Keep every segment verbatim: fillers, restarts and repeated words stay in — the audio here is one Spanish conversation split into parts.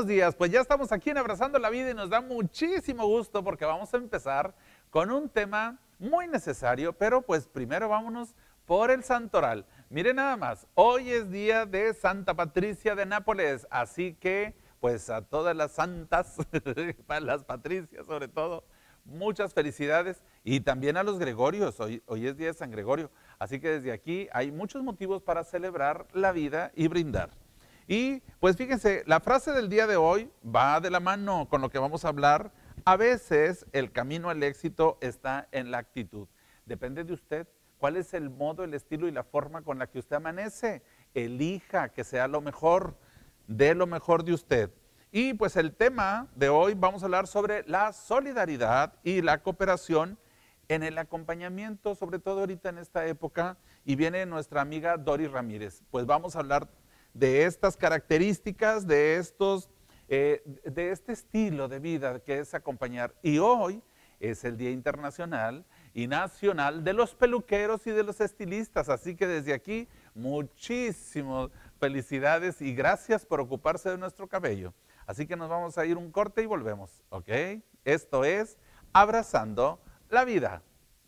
Buenos días, pues ya estamos aquí en Abrazando la Vida y nos da muchísimo gusto porque vamos a empezar con un tema muy necesario, pero pues primero vámonos por el santoral. Miren nada más, hoy es día de Santa Patricia de Nápoles, así que pues a todas las santas, para las Patricias sobre todo, muchas felicidades y también a los Gregorios, hoy, hoy es día de San Gregorio, así que desde aquí hay muchos motivos para celebrar la vida y brindar. Y pues fíjense, la frase del día de hoy va de la mano con lo que vamos a hablar. A veces el camino al éxito está en la actitud. Depende de usted cuál es el modo, el estilo y la forma con la que usted amanece. Elija que sea lo mejor, dé lo mejor de usted. Y pues el tema de hoy vamos a hablar sobre la solidaridad y la cooperación en el acompañamiento, sobre todo ahorita en esta época. Y viene nuestra amiga Doris Ramírez. Pues vamos a hablar de estas características, de, estos, eh, de este estilo de vida que es acompañar. Y hoy es el Día Internacional y Nacional de los Peluqueros y de los Estilistas, así que desde aquí muchísimas felicidades y gracias por ocuparse de nuestro cabello. Así que nos vamos a ir un corte y volvemos, ¿ok? Esto es Abrazando la Vida.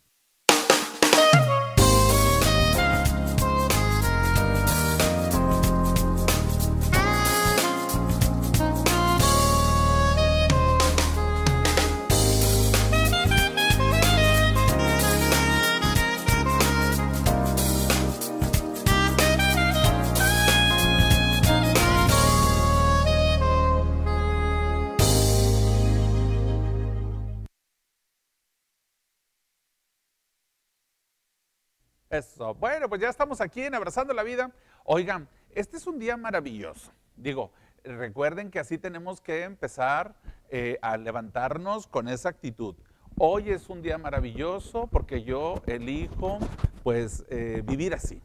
Eso, bueno, pues ya estamos aquí en Abrazando la Vida. Oigan, este es un día maravilloso. Digo, recuerden que así tenemos que empezar eh, a levantarnos con esa actitud. Hoy es un día maravilloso porque yo elijo, pues, eh, vivir así.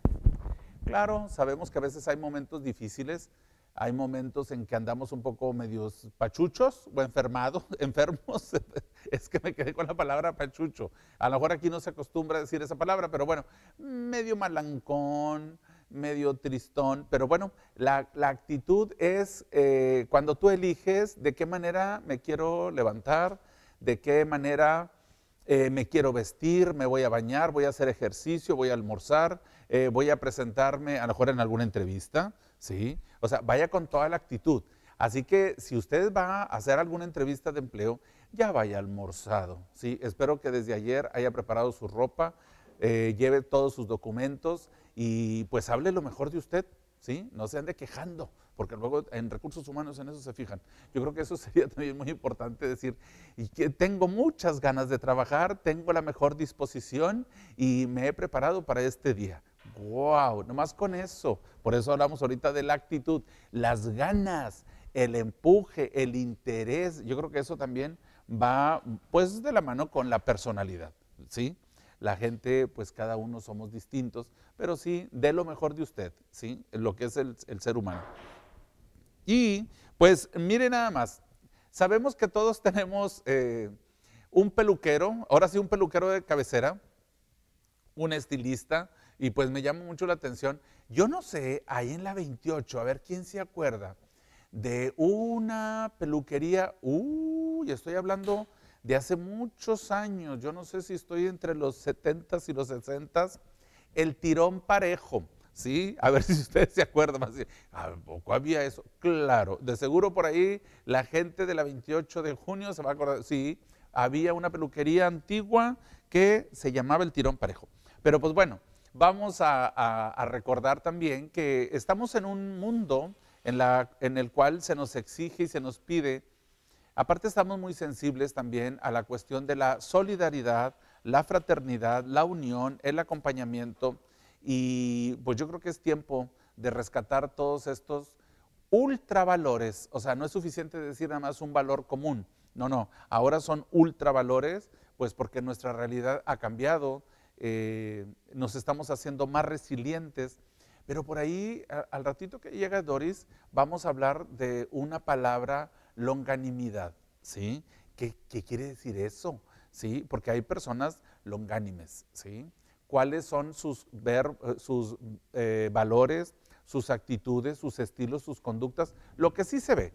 Claro, sabemos que a veces hay momentos difíciles, hay momentos en que andamos un poco medios pachuchos o enfermados, enfermos, es que me quedé con la palabra pachucho. A lo mejor aquí no se acostumbra a decir esa palabra, pero bueno, medio malancón, medio tristón, pero bueno, la, la actitud es eh, cuando tú eliges de qué manera me quiero levantar, de qué manera eh, me quiero vestir, me voy a bañar, voy a hacer ejercicio, voy a almorzar, eh, voy a presentarme a lo mejor en alguna entrevista, ¿sí? O sea, vaya con toda la actitud. Así que si usted va a hacer alguna entrevista de empleo, ya vaya almorzado, ¿sí? Espero que desde ayer haya preparado su ropa, eh, lleve todos sus documentos y pues hable lo mejor de usted, ¿sí? No se ande quejando, porque luego en recursos humanos en eso se fijan. Yo creo que eso sería también muy importante decir, y que tengo muchas ganas de trabajar, tengo la mejor disposición y me he preparado para este día. ¡Wow! Nomás con eso. Por eso hablamos ahorita de la actitud, las ganas, el empuje, el interés. Yo creo que eso también va pues de la mano con la personalidad, ¿sí? La gente, pues cada uno somos distintos, pero sí, dé lo mejor de usted, ¿sí? Lo que es el, el ser humano. Y pues mire nada más, sabemos que todos tenemos eh, un peluquero, ahora sí un peluquero de cabecera, un estilista, y pues me llama mucho la atención. Yo no sé, ahí en la veintiocho, a ver quién se acuerda de una peluquería, uy, estoy hablando de hace muchos años, yo no sé si estoy entre los setentas y los sesentas, el Tirón Parejo, ¿sí? A ver si ustedes se acuerdan, ¿a poco había eso? Claro, de seguro por ahí la gente de la veintiocho de junio se va a acordar, sí, había una peluquería antigua que se llamaba el Tirón Parejo. Pero pues bueno, vamos a, a, a recordar también que estamos en un mundo en, la, en el cual se nos exige y se nos pide. Aparte estamos muy sensibles también a la cuestión de la solidaridad, la fraternidad, la unión, el acompañamiento y pues yo creo que es tiempo de rescatar todos estos ultravalores. O sea, no es suficiente decir nada más un valor común, no, no, ahora son ultravalores pues porque nuestra realidad ha cambiado, eh, nos estamos haciendo más resilientes. Pero por ahí, a, al ratito que llega Doris, vamos a hablar de una palabra, longanimidad, ¿sí? ¿Qué, qué quiere decir eso? ¿Sí? Porque hay personas longánimes, ¿sí? ¿Cuáles son sus, ver, sus eh, valores, sus actitudes, sus estilos, sus conductas? Lo que sí se ve,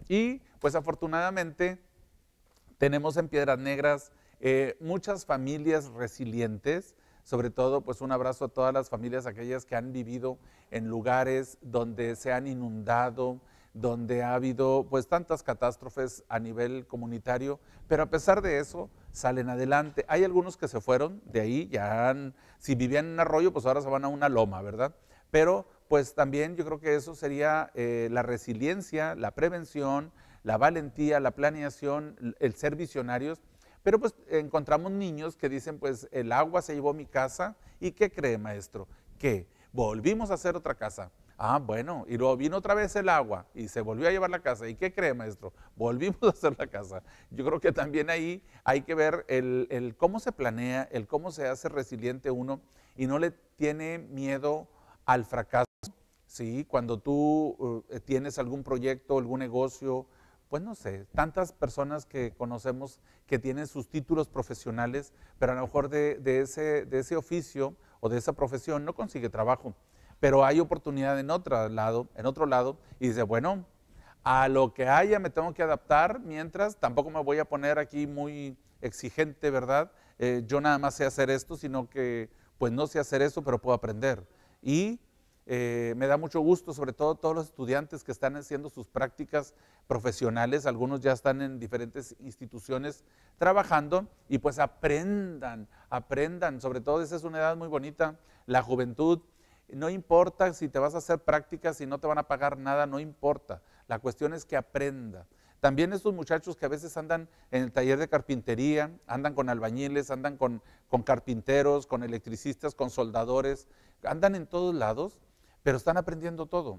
Y pues afortunadamente tenemos en Piedras Negras eh, muchas familias resilientes, sobre todo pues un abrazo a todas las familias, aquellas que han vivido en lugares donde se han inundado, donde ha habido pues tantas catástrofes a nivel comunitario, pero a pesar de eso salen adelante. Hay algunos que se fueron de ahí, ya han, si vivían en un arroyo, pues ahora se van a una loma, ¿verdad? Pero pues también yo creo que eso sería eh, la resiliencia, la prevención, la valentía, la planeación, el ser visionarios. Pero pues encontramos niños que dicen, pues el agua se llevó mi casa, ¿y qué cree, maestro? Que volvimos a hacer otra casa. Ah, bueno, y luego vino otra vez el agua y se volvió a llevar la casa. ¿Y qué cree, maestro? Volvimos a hacer la casa. Yo creo que también ahí hay que ver el, el cómo se planea, el cómo se hace resiliente uno y no le tiene miedo al fracaso. Sí, cuando tú uh, tienes algún proyecto, algún negocio, pues no sé, tantas personas que conocemos que tienen sus títulos profesionales, pero a lo mejor de, de, ese, de ese oficio o de esa profesión no consigue trabajo, pero hay oportunidad en otro lado, en otro lado, y dice, bueno, a lo que haya me tengo que adaptar, mientras tampoco me voy a poner aquí muy exigente, ¿verdad? Eh, yo nada más sé hacer esto, sino que pues no sé hacer eso, pero puedo aprender. Y Eh, me da mucho gusto, sobre todo todos los estudiantes que están haciendo sus prácticas profesionales, algunos ya están en diferentes instituciones trabajando y pues aprendan, aprendan, sobre todo esa es una edad muy bonita, la juventud, no importa si te vas a hacer prácticas y no te van a pagar nada, no importa, la cuestión es que aprenda. También estos muchachos que a veces andan en el taller de carpintería, andan con albañiles, andan con, con carpinteros, con electricistas, con soldadores, andan en todos lados, pero están aprendiendo todo.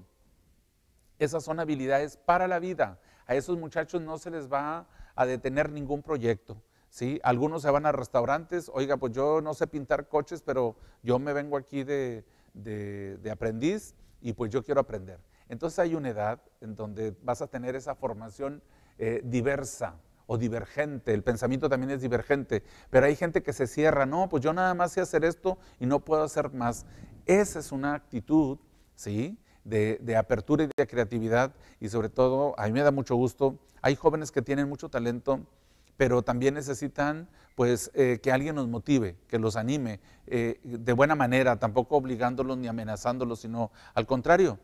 Esas son habilidades para la vida. A esos muchachos no se les va a detener ningún proyecto, ¿sí? Algunos se van a restaurantes, oiga, pues yo no sé pintar coches, pero yo me vengo aquí de, de, de aprendiz y pues yo quiero aprender. Entonces hay una edad en donde vas a tener esa formación eh, diversa o divergente, el pensamiento también es divergente, pero hay gente que se cierra, no, pues yo nada más sé hacer esto y no puedo hacer más. Esa es una actitud, ¿sí?, de, de apertura y de creatividad, y sobre todo, a mí me da mucho gusto, hay jóvenes que tienen mucho talento, pero también necesitan pues eh, que alguien los motive, que los anime, eh, de buena manera, tampoco obligándolos ni amenazándolos, sino al contrario.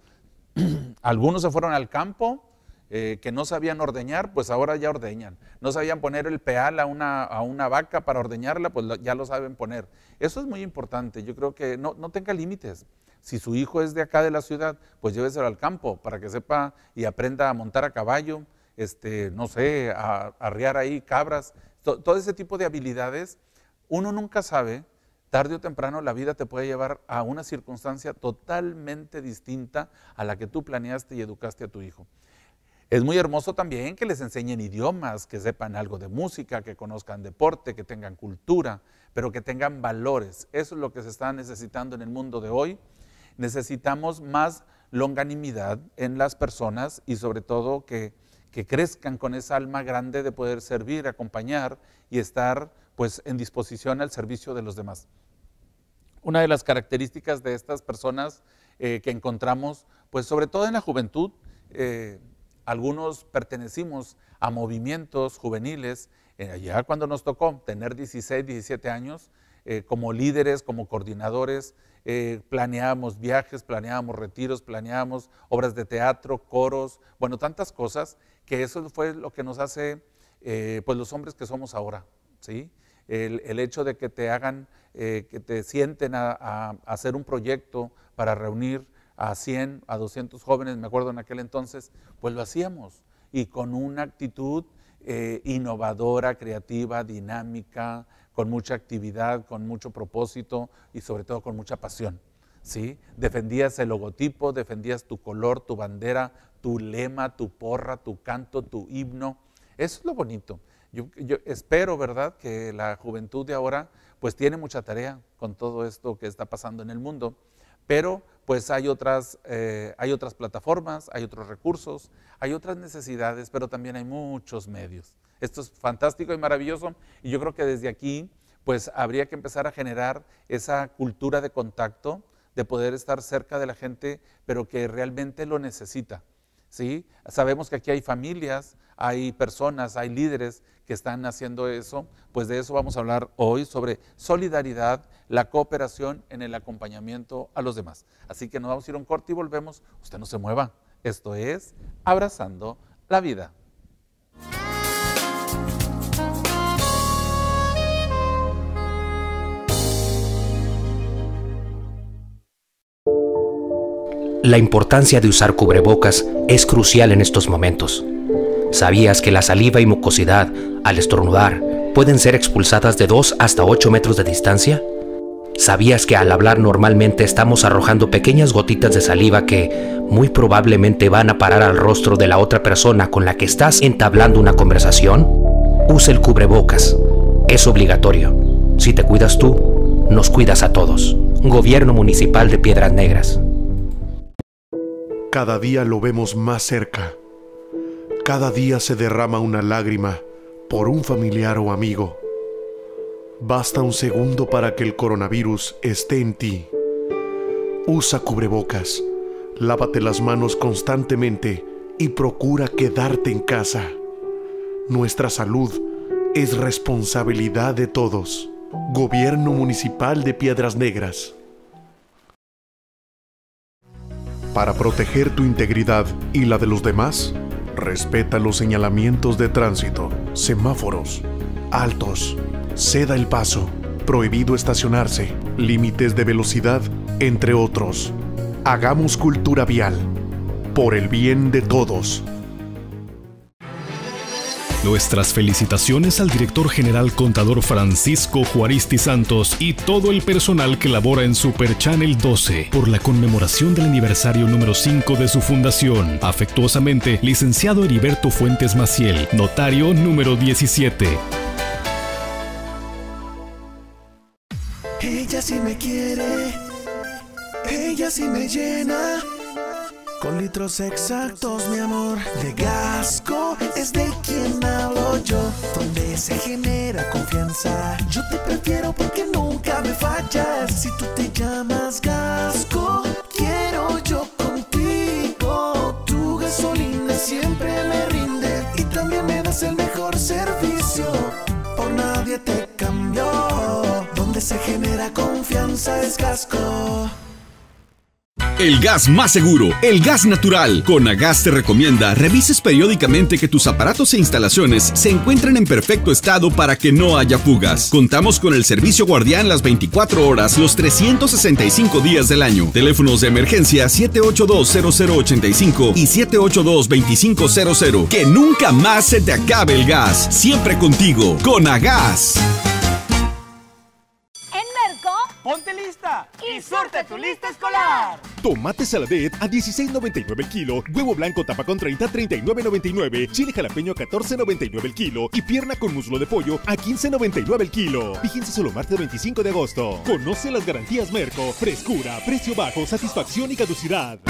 Algunos se fueron al campo, eh, que no sabían ordeñar, pues ahora ya ordeñan. No sabían poner el peal a una, a una vaca para ordeñarla, pues lo, ya lo saben poner. Eso es muy importante, yo creo que no, no tenga límites. Si su hijo es de acá de la ciudad, pues lléveselo al campo para que sepa y aprenda a montar a caballo, este, no sé, a, a arriar ahí cabras, to, todo ese tipo de habilidades. Uno nunca sabe, tarde o temprano la vida te puede llevar a una circunstancia totalmente distinta a la que tú planeaste y educaste a tu hijo. Es muy hermoso también que les enseñen idiomas, que sepan algo de música, que conozcan deporte, que tengan cultura, pero que tengan valores. Eso es lo que se está necesitando en el mundo de hoy. Necesitamos más longanimidad en las personas y sobre todo que, que crezcan con esa alma grande de poder servir, acompañar y estar pues en disposición al servicio de los demás. Una de las características de estas personas eh, que encontramos, pues sobre todo en la juventud, eh, algunos pertenecimos a movimientos juveniles, eh, ya cuando nos tocó tener dieciséis, diecisiete años, eh, como líderes, como coordinadores, eh, planeábamos viajes, planeábamos retiros, planeábamos obras de teatro, coros, bueno, tantas cosas, que eso fue lo que nos hace eh, pues los hombres que somos ahora, ¿sí? El, el hecho de que te hagan, eh, que te sienten a, a, a hacer un proyecto para reunir a cien, a doscientos jóvenes, me acuerdo en aquel entonces, pues lo hacíamos y con una actitud eh, innovadora, creativa, dinámica, con mucha actividad, con mucho propósito y sobre todo con mucha pasión, ¿sí? Defendías el logotipo, defendías tu color, tu bandera, tu lema, tu porra, tu canto, tu himno. Eso es lo bonito. Yo, yo espero, ¿verdad?, que la juventud de ahora pues tiene mucha tarea con todo esto que está pasando en el mundo, pero pues hay otras, eh, hay otras plataformas, hay otros recursos, hay otras necesidades, pero también hay muchos medios. Esto es fantástico y maravilloso y yo creo que desde aquí pues habría que empezar a generar esa cultura de contacto, de poder estar cerca de la gente, pero que realmente lo necesita. ¿sí? Sabemos que aquí hay familias, hay personas, hay líderes que están haciendo eso, pues de eso vamos a hablar hoy, sobre solidaridad, la cooperación en el acompañamiento a los demás. Así que nos vamos a ir a un corte y volvemos. Usted no se mueva. Esto es Abrazando la Vida. La importancia de usar cubrebocas es crucial en estos momentos. ¿Sabías que la saliva y mucosidad, al estornudar, pueden ser expulsadas de dos hasta ocho metros de distancia? ¿Sabías que al hablar normalmente estamos arrojando pequeñas gotitas de saliva que muy probablemente van a parar al rostro de la otra persona con la que estás entablando una conversación? Usa el cubrebocas. Es obligatorio. Si te cuidas tú, nos cuidas a todos. Gobierno Municipal de Piedras Negras. Cada día lo vemos más cerca. Cada día se derrama una lágrima por un familiar o amigo. Basta un segundo para que el coronavirus esté en ti. Usa cubrebocas, lávate las manos constantemente y procura quedarte en casa. Nuestra salud es responsabilidad de todos. Gobierno Municipal de Piedras Negras. Para proteger tu integridad y la de los demás, respeta los señalamientos de tránsito, semáforos, altos, ceda el paso, prohibido estacionarse, límites de velocidad, entre otros. Hagamos cultura vial, por el bien de todos. Nuestras felicitaciones al director general contador Francisco Juaristi Santos y todo el personal que labora en Super Channel doce por la conmemoración del aniversario número cinco de su fundación. Afectuosamente, licenciado Heriberto Fuentes Maciel, notario número diecisiete. Ella sí me quiere, ella sí me llena. Con litros exactos, mi amor, de Gasco es de quien hablo yo. Donde se genera confianza, yo te prefiero porque nunca me fallas. Si tú te llamas Gasco, quiero yo contigo. Tu gasolina siempre me rinde y también me das el mejor servicio. Por nadie te cambió. Donde se genera confianza es Gasco. El gas más seguro, el gas natural. Conagas te recomienda revises periódicamente que tus aparatos e instalaciones se encuentren en perfecto estado para que no haya fugas. Contamos con el servicio guardián las veinticuatro horas, los trescientos sesenta y cinco días del año. Teléfonos de emergencia siete ocho dos, cero cero ocho cinco y siete ocho dos, dos cinco cero cero. Que nunca más se te acabe el gas. Siempre contigo. Conagas. Ponte lista y surte tu lista escolar. Tomate saladet a dieciséis noventa y nueve el kilo, huevo blanco tapa con treinta a treinta y nueve noventa y nueve, chile jalapeño a catorce noventa y nueve el kilo y pierna con muslo de pollo a quince noventa y nueve el kilo. Vigencia solo martes veinticinco de agosto. Conoce las garantías Merco: frescura, precio bajo, satisfacción y caducidad.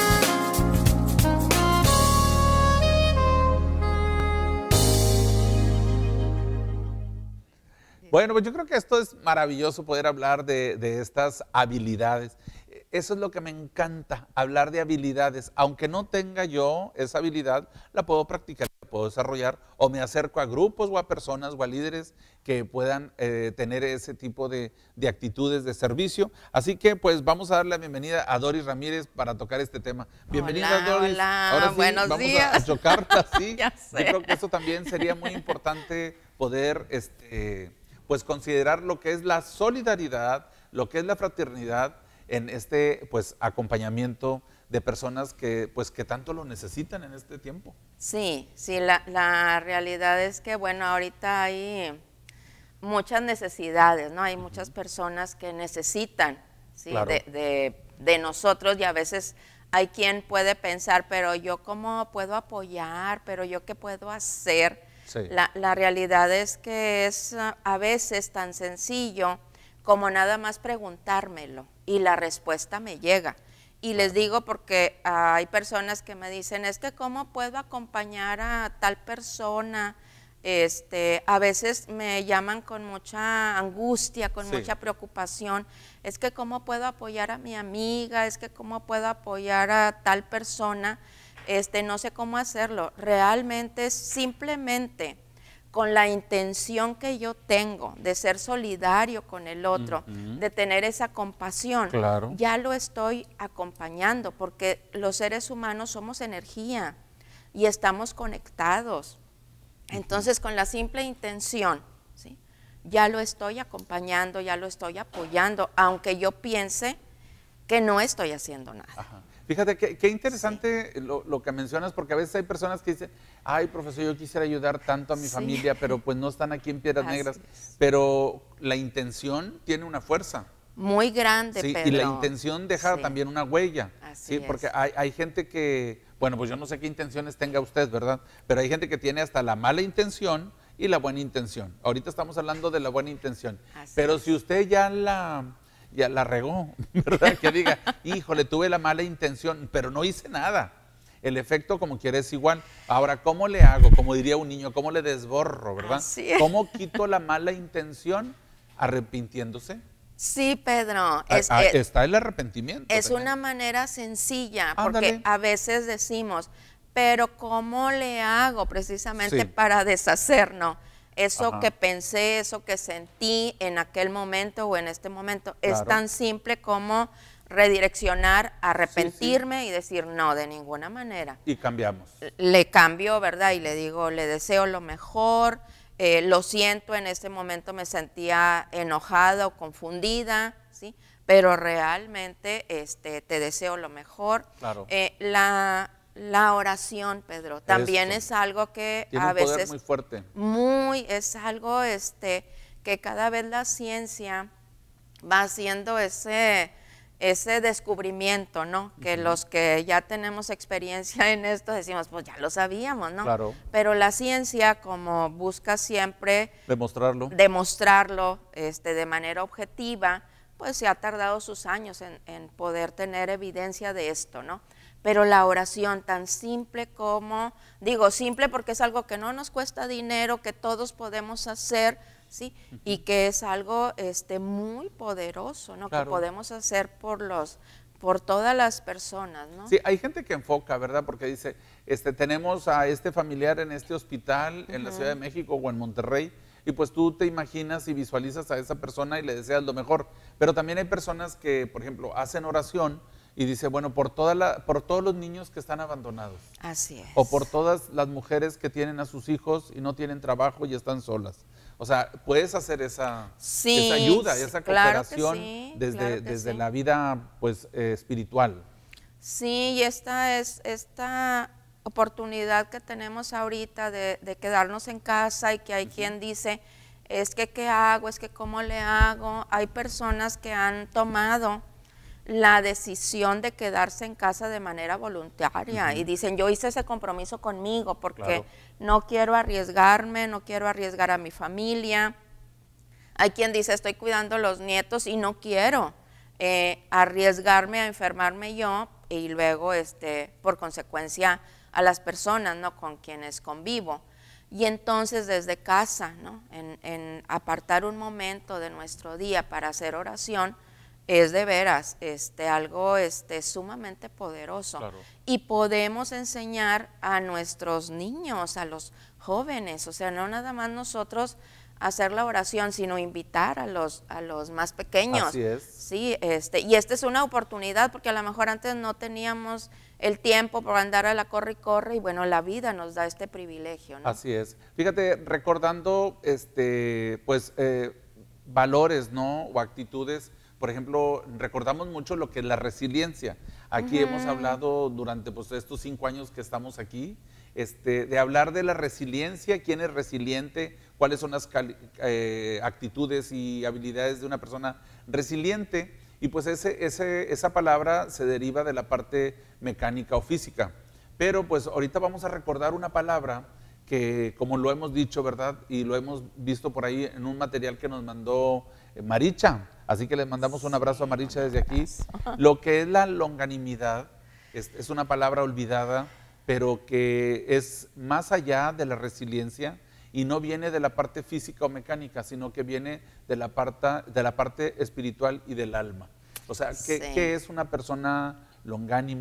Bueno, pues yo creo que esto es maravilloso, poder hablar de, de estas habilidades. Eso es lo que me encanta, hablar de habilidades. Aunque no tenga yo esa habilidad, la puedo practicar, la puedo desarrollar, o me acerco a grupos o a personas o a líderes que puedan eh, tener ese tipo de, de actitudes de servicio. Así que pues vamos a darle la bienvenida a Doris Ramírez para tocar este tema. Bienvenida, hola, Doris. Hola, ahora sí, buenos vamos días. A, a chocar así. Ya sé. Yo creo que eso también sería muy importante poder este, pues considerar lo que es la solidaridad, lo que es la fraternidad en este pues acompañamiento de personas que pues que tanto lo necesitan en este tiempo. Sí, sí, la, la realidad es que bueno, ahorita hay muchas necesidades, ¿no? Hay muchas personas que necesitan, ¿sí? Claro. de, de, de nosotros, y a veces hay quien puede pensar, pero yo cómo puedo apoyar, pero yo qué puedo hacer. Sí. La, la realidad es que es a veces tan sencillo como nada más preguntármelo y la respuesta me llega. Y les digo porque uh, hay personas que me dicen, es que cómo puedo acompañar a tal persona. Este, a veces me llaman con mucha angustia, con sí. mucha preocupación, es que cómo puedo apoyar a mi amiga, es que cómo puedo apoyar a tal persona. este, no sé cómo hacerlo. Realmente simplemente con la intención que yo tengo de ser solidario con el otro, uh-huh. de tener esa compasión, claro. ya lo estoy acompañando, porque los seres humanos somos energía y estamos conectados. Entonces, con la simple intención, ¿sí?, ya lo estoy acompañando, ya lo estoy apoyando, aunque yo piense que no estoy haciendo nada. Ajá. Fíjate qué, qué interesante sí. lo, lo que mencionas, porque a veces hay personas que dicen, ay, profesor, yo quisiera ayudar tanto a mi sí. familia, pero pues no están aquí en Piedras Así Negras. Es. Pero la intención tiene una fuerza. Muy grande, sí, Pedro. Y la intención deja sí. también una huella. Así sí, es. Porque hay, hay gente que, bueno, pues yo no sé qué intenciones tenga usted, ¿verdad? Pero hay gente que tiene hasta la mala intención y la buena intención. Ahorita estamos hablando de la buena intención. Así pero es. si usted ya la... ya la regó, ¿verdad? Que diga, híjole, tuve la mala intención, pero no hice nada. El efecto como quiera es igual. Ahora, ¿cómo le hago? Como diría un niño, ¿cómo le desborro, verdad? Así es. ¿Cómo quito la mala intención arrepintiéndose? Sí, Pedro. Es, a, a, está el arrepentimiento. Es también. Una manera sencilla, porque Ándale. A veces decimos, pero ¿cómo le hago precisamente sí. para deshacernos? Eso Ajá. que pensé, eso que sentí en aquel momento o en este momento, claro. es tan simple como redireccionar, arrepentirme sí, sí. y decir no, de ninguna manera. Y cambiamos. Le cambio, ¿verdad? Y le digo, le deseo lo mejor, eh, lo siento, en este momento me sentía enojada o confundida, ¿sí? Pero realmente este, te deseo lo mejor. Claro. Eh, la... La oración, Pedro, también Esto. es algo que Tiene a un poder veces muy fuerte. Muy, es algo este que cada vez la ciencia va haciendo ese ese descubrimiento, ¿no? Que uh-huh. los que ya tenemos experiencia en esto decimos, pues ya lo sabíamos, ¿no? Claro. Pero la ciencia, como busca siempre demostrarlo, demostrarlo este, de manera objetiva, pues se ha tardado sus años en, en poder tener evidencia de esto, ¿no? Pero la oración tan simple como, digo simple porque es algo que no nos cuesta dinero, que todos podemos hacer, ¿sí? Uh-huh. Y que es algo este, muy poderoso, ¿no? Claro. Que podemos hacer por los, por todas las personas, ¿no? Sí, hay gente que enfoca, ¿verdad? Porque dice, este, tenemos a este familiar en este hospital uh-huh. en la Ciudad de México o en Monterrey, y pues tú te imaginas y visualizas a esa persona y le deseas lo mejor. Pero también hay personas que, por ejemplo, hacen oración y dice, bueno, por, toda la, por todos los niños que están abandonados. Así es. O por todas las mujeres que tienen a sus hijos y no tienen trabajo y están solas. O sea, puedes hacer esa, sí, esa ayuda, esa claro cooperación sí, desde, claro desde sí. la vida pues, eh, espiritual. Sí, y esta es esta oportunidad que tenemos ahorita de, de quedarnos en casa y que hay uh-huh. quien dice, es que ¿qué hago? Es que ¿cómo le hago? Hay personas que han tomado la decisión de quedarse en casa de manera voluntaria uh-huh. y dicen, yo hice ese compromiso conmigo porque claro. no quiero arriesgarme, no quiero arriesgar a mi familia. Hay quien dice, estoy cuidando a los nietos y no quiero eh, arriesgarme a enfermarme yo y luego, este, por consecuencia, a las personas, ¿no?, con quienes convivo. Y entonces desde casa, ¿no?, en, en apartar un momento de nuestro día para hacer oración, es de veras este, algo este, sumamente poderoso. Claro. Y podemos enseñar a nuestros niños, a los jóvenes, o sea, no nada más nosotros hacer la oración, sino invitar a los, a los más pequeños. Así es. Sí, este, y esta es una oportunidad, porque a lo mejor antes no teníamos el tiempo por andar a la corre y corre, y bueno, la vida nos da este privilegio, ¿no? Así es. Fíjate, recordando este, pues, eh, valores, ¿no?, o actitudes. Por ejemplo, recordamos mucho lo que es la resiliencia. Aquí uh-huh. hemos hablado durante pues, estos cinco años que estamos aquí, este, de hablar de la resiliencia, quién es resiliente, cuáles son las eh, actitudes y habilidades de una persona resiliente. Y pues ese, ese, esa palabra se deriva de la parte mecánica o física. Pero pues ahorita vamos a recordar una palabra que, como lo hemos dicho, ¿verdad? Y lo hemos visto por ahí en un material que nos mandó Maricha. Así que les mandamos un abrazo a Maricha desde aquí. Lo que es la longanimidad es, es una palabra olvidada, pero que es más allá de la resiliencia y no viene de la parte física o mecánica, sino que viene de la parte, de la parte espiritual y del alma. O sea, ¿qué, sí. ¿qué es una persona longánime?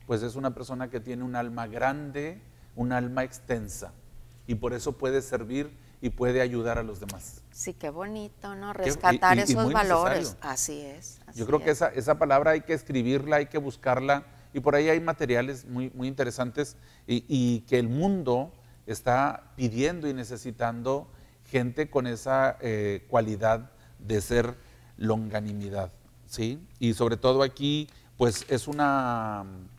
pues es una persona que tiene un alma grande, un alma extensa, y por eso puede servir y puede ayudar a los demás. Sí, qué bonito, ¿no? Rescatar y, y, esos y valores. Necesario. Así es. Así Yo creo es. que esa, esa palabra hay que escribirla, hay que buscarla, y por ahí hay materiales muy, muy interesantes y, y que el mundo está pidiendo y necesitando gente con esa eh, cualidad de ser longanimidad, ¿sí? Y sobre todo aquí, pues es una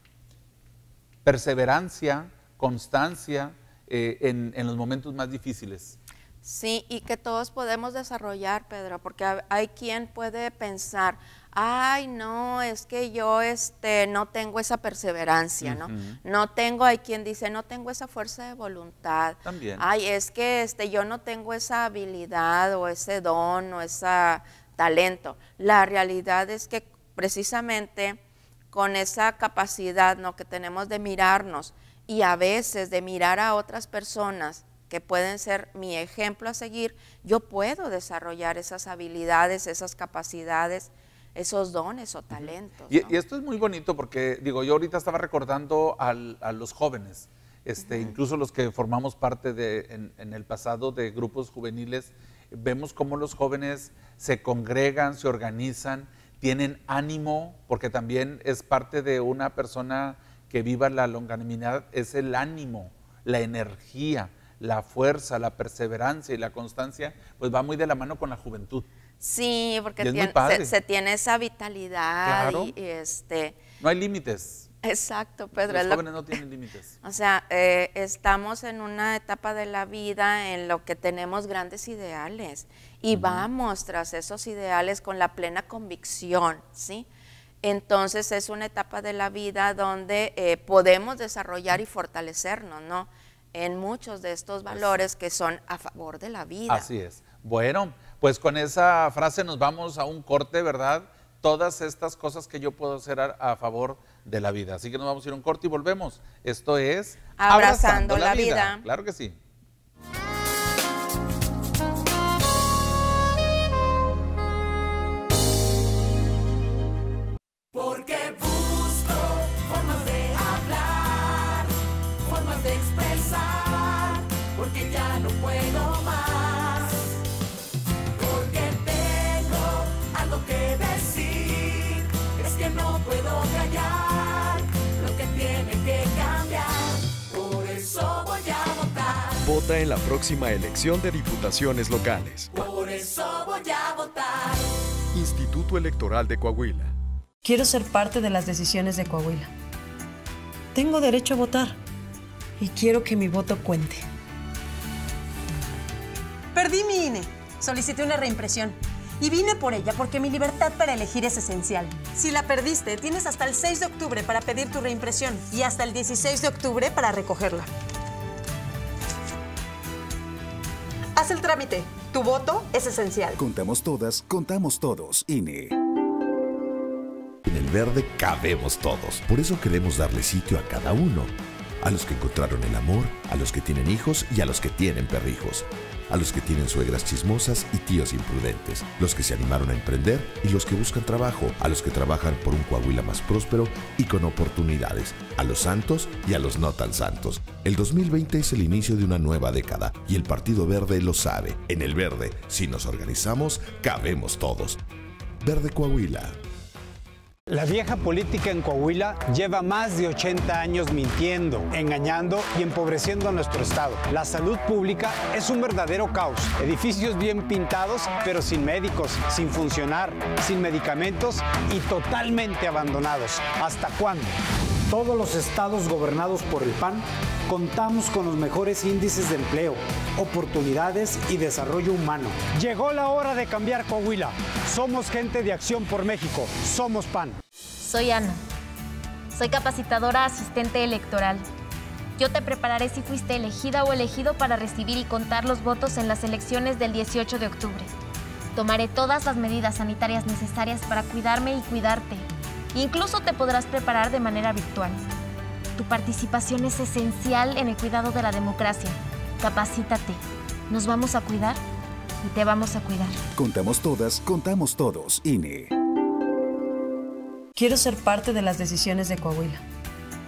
perseverancia, constancia eh, en, en los momentos más difíciles. Sí, y que todos podemos desarrollar, Pedro, porque hay quien puede pensar, ay, no, es que yo este, no tengo esa perseverancia, ¿no? Uh-huh. No tengo, hay quien dice, no tengo esa fuerza de voluntad. También. Ay, es que este, yo no tengo esa habilidad o ese don o ese talento. La realidad es que precisamente con esa capacidad, ¿no?, que tenemos de mirarnos y a veces de mirar a otras personas que pueden ser mi ejemplo a seguir, yo puedo desarrollar esas habilidades, esas capacidades, esos dones o talentos. Y, ¿no? y esto es muy bonito porque, digo, yo ahorita estaba recordando al, a los jóvenes, este, uh-huh. incluso los que formamos parte de, en, en el pasado de grupos juveniles, vemos cómo los jóvenes se congregan, se organizan, tienen ánimo, porque también es parte de una persona que viva la longanimidad, es el ánimo, la energía, la fuerza, la perseverancia y la constancia, pues va muy de la mano con la juventud. Sí, porque tiene, se, se tiene esa vitalidad. Claro. y, y este... No hay límites. Exacto, Pedro. Los jóvenes no tienen límites. O sea, eh, estamos en una etapa de la vida en lo que tenemos grandes ideales y uh-huh. vamos tras esos ideales con la plena convicción, ¿sí? Entonces es una etapa de la vida donde eh, podemos desarrollar y fortalecernos, ¿no?, en muchos de estos valores que son a favor de la vida. Así es. Bueno, pues con esa frase nos vamos a un corte, ¿verdad? Todas estas cosas que yo puedo hacer a, a favor de la vida. Así que nos vamos a ir a un corte y volvemos. Esto es Abrazando, Abrazando la, la vida. vida. Claro que sí. Porque busco formas de hablar, formas de expresar, porque ya no puedo más, porque tengo algo que decir, es que no puedo callar lo que tiene que cambiar, por eso voy a votar. Vota en la próxima elección de diputaciones locales. Por eso voy a votar. Instituto Electoral de Coahuila. Quiero ser parte de las decisiones de Coahuila. Tengo derecho a votar y quiero que mi voto cuente. Perdí mi I N E. Solicité una reimpresión y vine por ella porque mi libertad para elegir es esencial. Si la perdiste, tienes hasta el seis de octubre para pedir tu reimpresión y hasta el dieciséis de octubre para recogerla. Haz el trámite. Tu voto es esencial. Contamos todas, contamos todos. I N E. En el verde cabemos todos. Por eso queremos darle sitio a cada uno. A los que encontraron el amor, a los que tienen hijos y a los que tienen perrijos. A los que tienen suegras chismosas y tíos imprudentes. Los que se animaron a emprender y los que buscan trabajo. A los que trabajan por un Coahuila más próspero y con oportunidades. A los santos y a los no tan santos. El dos mil veinte es el inicio de una nueva década y el Partido Verde lo sabe. En el verde, si nos organizamos, cabemos todos. Verde Coahuila. La vieja política en Coahuila lleva más de ochenta años mintiendo, engañando y empobreciendo a nuestro estado. La salud pública es un verdadero caos. Edificios bien pintados, pero sin médicos, sin funcionar, sin medicamentos y totalmente abandonados. ¿Hasta cuándo? Todos los estados gobernados por el P A N contamos con los mejores índices de empleo, oportunidades y desarrollo humano. Llegó la hora de cambiar Coahuila. Somos gente de Acción por México. Somos P A N. Soy Ana. Soy capacitadora asistente electoral. Yo te prepararé si fuiste elegida o elegido para recibir y contar los votos en las elecciones del dieciocho de octubre. Tomaré todas las medidas sanitarias necesarias para cuidarme y cuidarte. Incluso te podrás preparar de manera virtual. Tu participación es esencial en el cuidado de la democracia. Capacítate. Nos vamos a cuidar y te vamos a cuidar. Contamos todas, contamos todos. I N E. Quiero ser parte de las decisiones de Coahuila.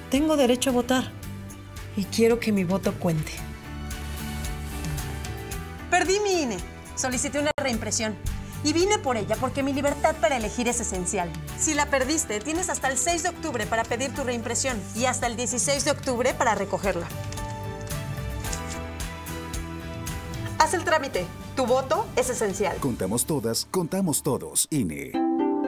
Tengo derecho a votar y quiero que mi voto cuente. Perdí mi I N E. Solicité una reimpresión. Y vine por ella porque mi libertad para elegir es esencial. Si la perdiste, tienes hasta el seis de octubre para pedir tu reimpresión y hasta el dieciséis de octubre para recogerla. Haz el trámite. Tu voto es esencial. Contamos todas, contamos todos. I N E.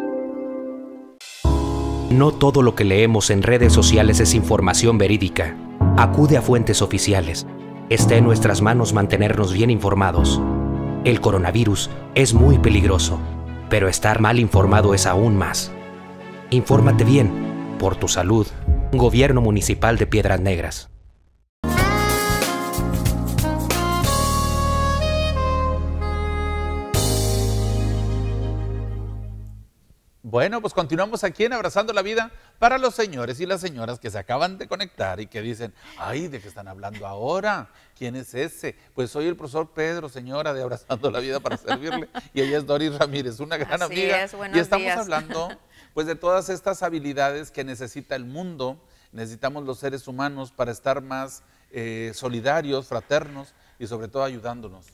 No todo lo que leemos en redes sociales es información verídica. Acude a fuentes oficiales. Está en nuestras manos mantenernos bien informados. El coronavirus es muy peligroso, pero estar mal informado es aún más. Infórmate bien, por tu salud. Gobierno Municipal de Piedras Negras. Bueno, pues continuamos aquí en Abrazando la Vida para los señores y las señoras que se acaban de conectar y que dicen, ay, ¿de qué están hablando ahora? ¿Quién es ese? Pues soy el profesor Pedro, señora de Abrazando la Vida para servirle. Y ella es Doris Ramírez, una gran Así amiga. es, buenos y estamos días. hablando pues de todas estas habilidades que necesita el mundo, necesitamos los seres humanos para estar más eh, solidarios, fraternos y sobre todo ayudándonos.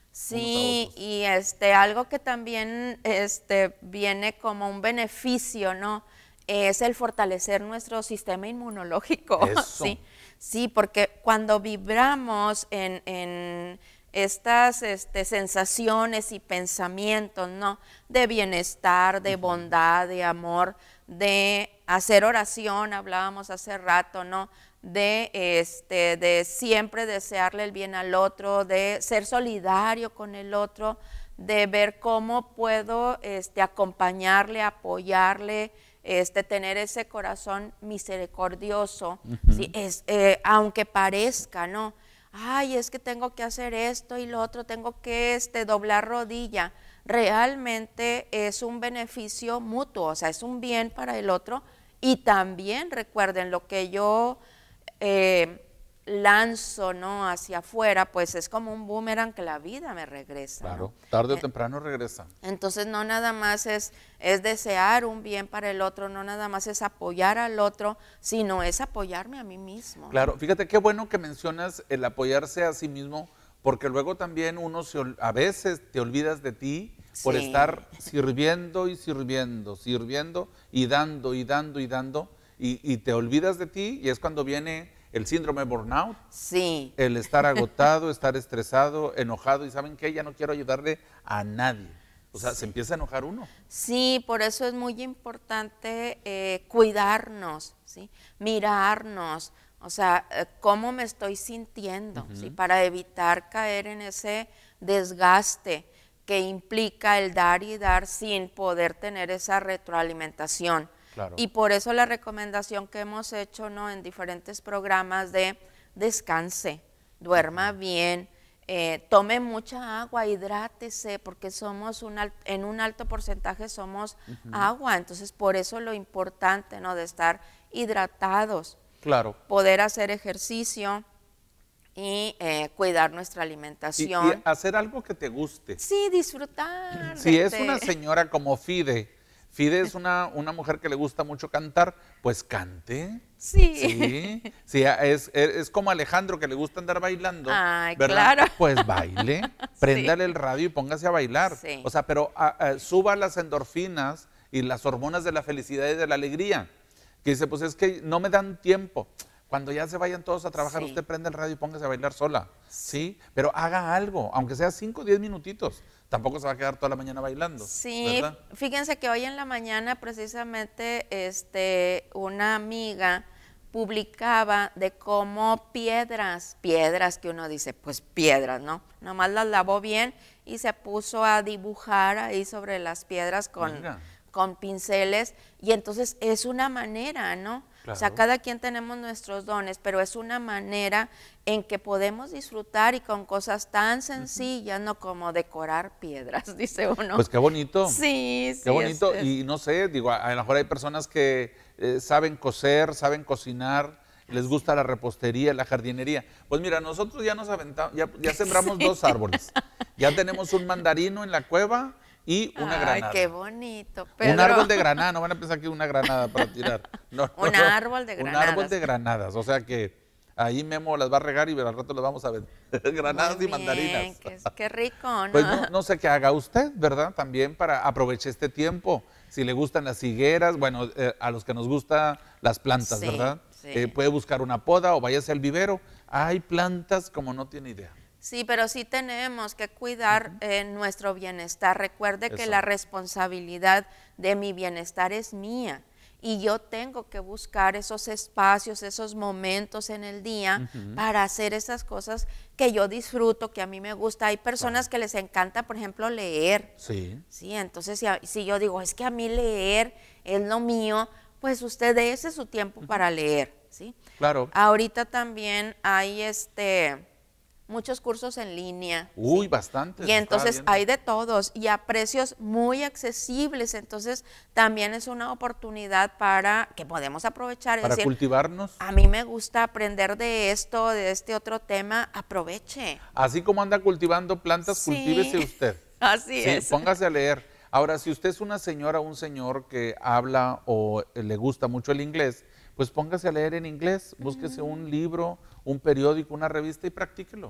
Sí, y este, algo que también este, viene como un beneficio, ¿no? Es el fortalecer nuestro sistema inmunológico. Eso. Sí, sí, porque cuando vibramos en, en estas este, sensaciones y pensamientos, ¿no? De bienestar, de bondad, de amor, de hacer oración, hablábamos hace rato, ¿no? De, este, de siempre desearle el bien al otro, de ser solidario con el otro, de ver cómo puedo este, acompañarle, apoyarle, este, tener ese corazón misericordioso, uh-huh. ¿sí? Es, eh, aunque parezca, ¿no? Ay, es que tengo que hacer esto y lo otro, tengo que este, doblar rodilla. Realmente es un beneficio mutuo, o sea, es un bien para el otro. Y también recuerden lo que yo Eh, lanzo, ¿no? Hacia afuera, pues es como un boomerang que la vida me regresa. Claro, ¿no? tarde o eh, temprano regresa. Entonces no nada más es, es desear un bien para el otro, no nada más es apoyar al otro, sino es apoyarme a mí mismo. Claro, ¿no? fíjate qué bueno que mencionas el apoyarse a sí mismo, porque luego también uno se, a veces te olvidas de ti por Sí. estar sirviendo y sirviendo, sirviendo y dando y dando y dando. Y, y te olvidas de ti y es cuando viene el síndrome burnout, sí. el estar agotado, estar estresado, enojado y ¿saben qué? Ya no quiero ayudarle a nadie. O sea, sí. se empieza a enojar uno. Sí, por eso es muy importante eh, cuidarnos, ¿sí? Mirarnos, o sea, eh, cómo me estoy sintiendo, uh-huh. ¿sí? Para evitar caer en ese desgaste que implica el dar y dar sin poder tener esa retroalimentación. Claro. Y por eso la recomendación que hemos hecho, ¿no? En diferentes programas de descanse, duerma bien, eh, tome mucha agua, hidrátese, porque somos un al, en un alto porcentaje somos uh-huh. agua, entonces por eso lo importante, ¿no? De estar hidratados, claro. poder hacer ejercicio y eh, cuidar nuestra alimentación. Y, y hacer algo que te guste. Sí, disfrutar. Si es una señora como Fide, Fide es una, una mujer que le gusta mucho cantar, pues cante. Sí. Sí, sí es, es como Alejandro que le gusta andar bailando. Ay, ¿verdad? claro. Pues baile, préndale sí. el radio y póngase a bailar. Sí. O sea, pero a, a, suba las endorfinas y las hormonas de la felicidad y de la alegría. Que dice, pues es que no me dan tiempo. Cuando ya se vayan todos a trabajar, sí. usted prende el radio y póngase a bailar sola. Sí, pero haga algo, aunque sea cinco o diez minutitos. Tampoco se va a quedar toda la mañana bailando. Sí, ¿verdad? Fíjense que hoy en la mañana precisamente este, una amiga publicaba de cómo piedras, piedras que uno dice, pues piedras, ¿no? Nomás las lavó bien y se puso a dibujar ahí sobre las piedras con, con pinceles y entonces es una manera, ¿no? Claro. O sea, cada quien tenemos nuestros dones, pero es una manera en que podemos disfrutar y con cosas tan sencillas, uh-huh. ¿no? Como decorar piedras, dice uno. Pues qué bonito. Sí, sí. Qué bonito. Es, es... Y no sé, digo, a, a lo mejor hay personas que eh, saben coser, saben cocinar, les gusta la repostería, la jardinería. Pues mira, nosotros ya nos aventamos, ya, ya sembramos sí. dos árboles. Ya tenemos un mandarino en la cueva y una Ay, granada. qué bonito, Pedro. Un árbol de granada, no van a pensar que es una granada para tirar. No, un no, árbol de granadas. Un árbol de granadas, o sea que ahí Memo las va a regar y al rato las vamos a ver. Granadas Muy y bien, mandarinas. Qué, qué rico, ¿no? Pues no, no sé qué haga usted, ¿verdad? También para aprovechar este tiempo. Si le gustan las higueras, bueno, eh, a los que nos gustan las plantas, Sí, ¿verdad? sí. Eh, puede buscar una poda o váyase al vivero. Hay plantas como no tiene idea. Sí, pero sí tenemos que cuidar eh, nuestro bienestar. Recuerde que Eso. la responsabilidad de mi bienestar es mía y yo tengo que buscar esos espacios, esos momentos en el día Ujú. para hacer esas cosas que yo disfruto, que a mí me gusta. Hay personas que les encanta, por ejemplo, leer. Sí. Sí, entonces si, a- si yo digo, es que a mí leer es lo mío, pues usted dése su tiempo para leer, ¿sí? Claro. Ahorita también hay este muchos cursos en línea. Uy, bastante. Y entonces hay de todos y a precios muy accesibles, entonces también es una oportunidad para que podemos aprovechar. Es Para decir, cultivarnos. a mí me gusta aprender de esto, de este otro tema, aproveche. Así como anda cultivando plantas, Sí. cultívese usted. Así Sí, es. póngase a leer. Ahora, si usted es una señora o un señor que habla o eh, le gusta mucho el inglés, pues póngase a leer en inglés, búsquese un libro, un periódico, una revista y practíquelo.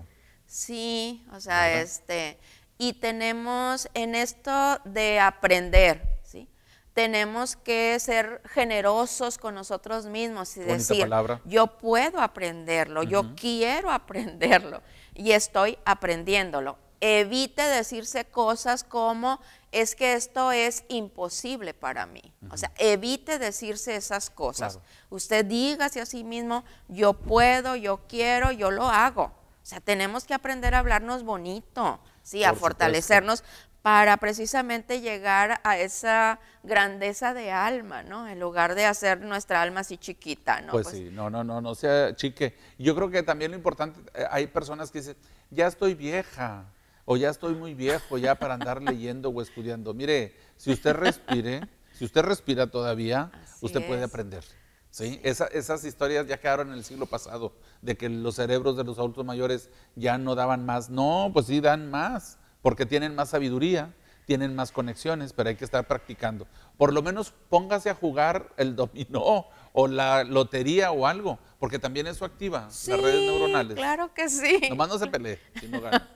Sí, o sea, ¿Verdad? este, y tenemos en esto de aprender, ¿sí? Tenemos que ser generosos con nosotros mismos y Bonita decir, palabra. yo puedo aprenderlo, yo Ujú. quiero aprenderlo y estoy aprendiéndolo. Evite decirse cosas como, es que esto es imposible para mí. O sea, evite decirse esas cosas. Claro. Usted dígase a sí mismo, yo puedo, yo quiero, yo lo hago. O sea, tenemos que aprender a hablarnos bonito, sí, a Por fortalecernos para precisamente llegar a esa grandeza de alma, ¿no? En lugar de hacer nuestra alma así chiquita, ¿no? Pues, sí, no, no, no, no sea chique. Yo creo que también lo importante, eh, hay personas que dicen, ya estoy vieja o ya estoy muy viejo ya para andar leyendo o estudiando. Mire, si usted respire, si usted respira todavía, usted puede es. aprender. ¿Sí? Esa- esas historias ya quedaron en el siglo pasado, de que los cerebros de los adultos mayores ya no daban más. No, pues sí dan más, porque tienen más sabiduría, tienen más conexiones, pero hay que estar practicando. Por lo menos póngase a jugar el dominó o la lotería o algo, porque también eso activa Sí, las redes neuronales. claro que sí. Nomás no se pelee, si no gana.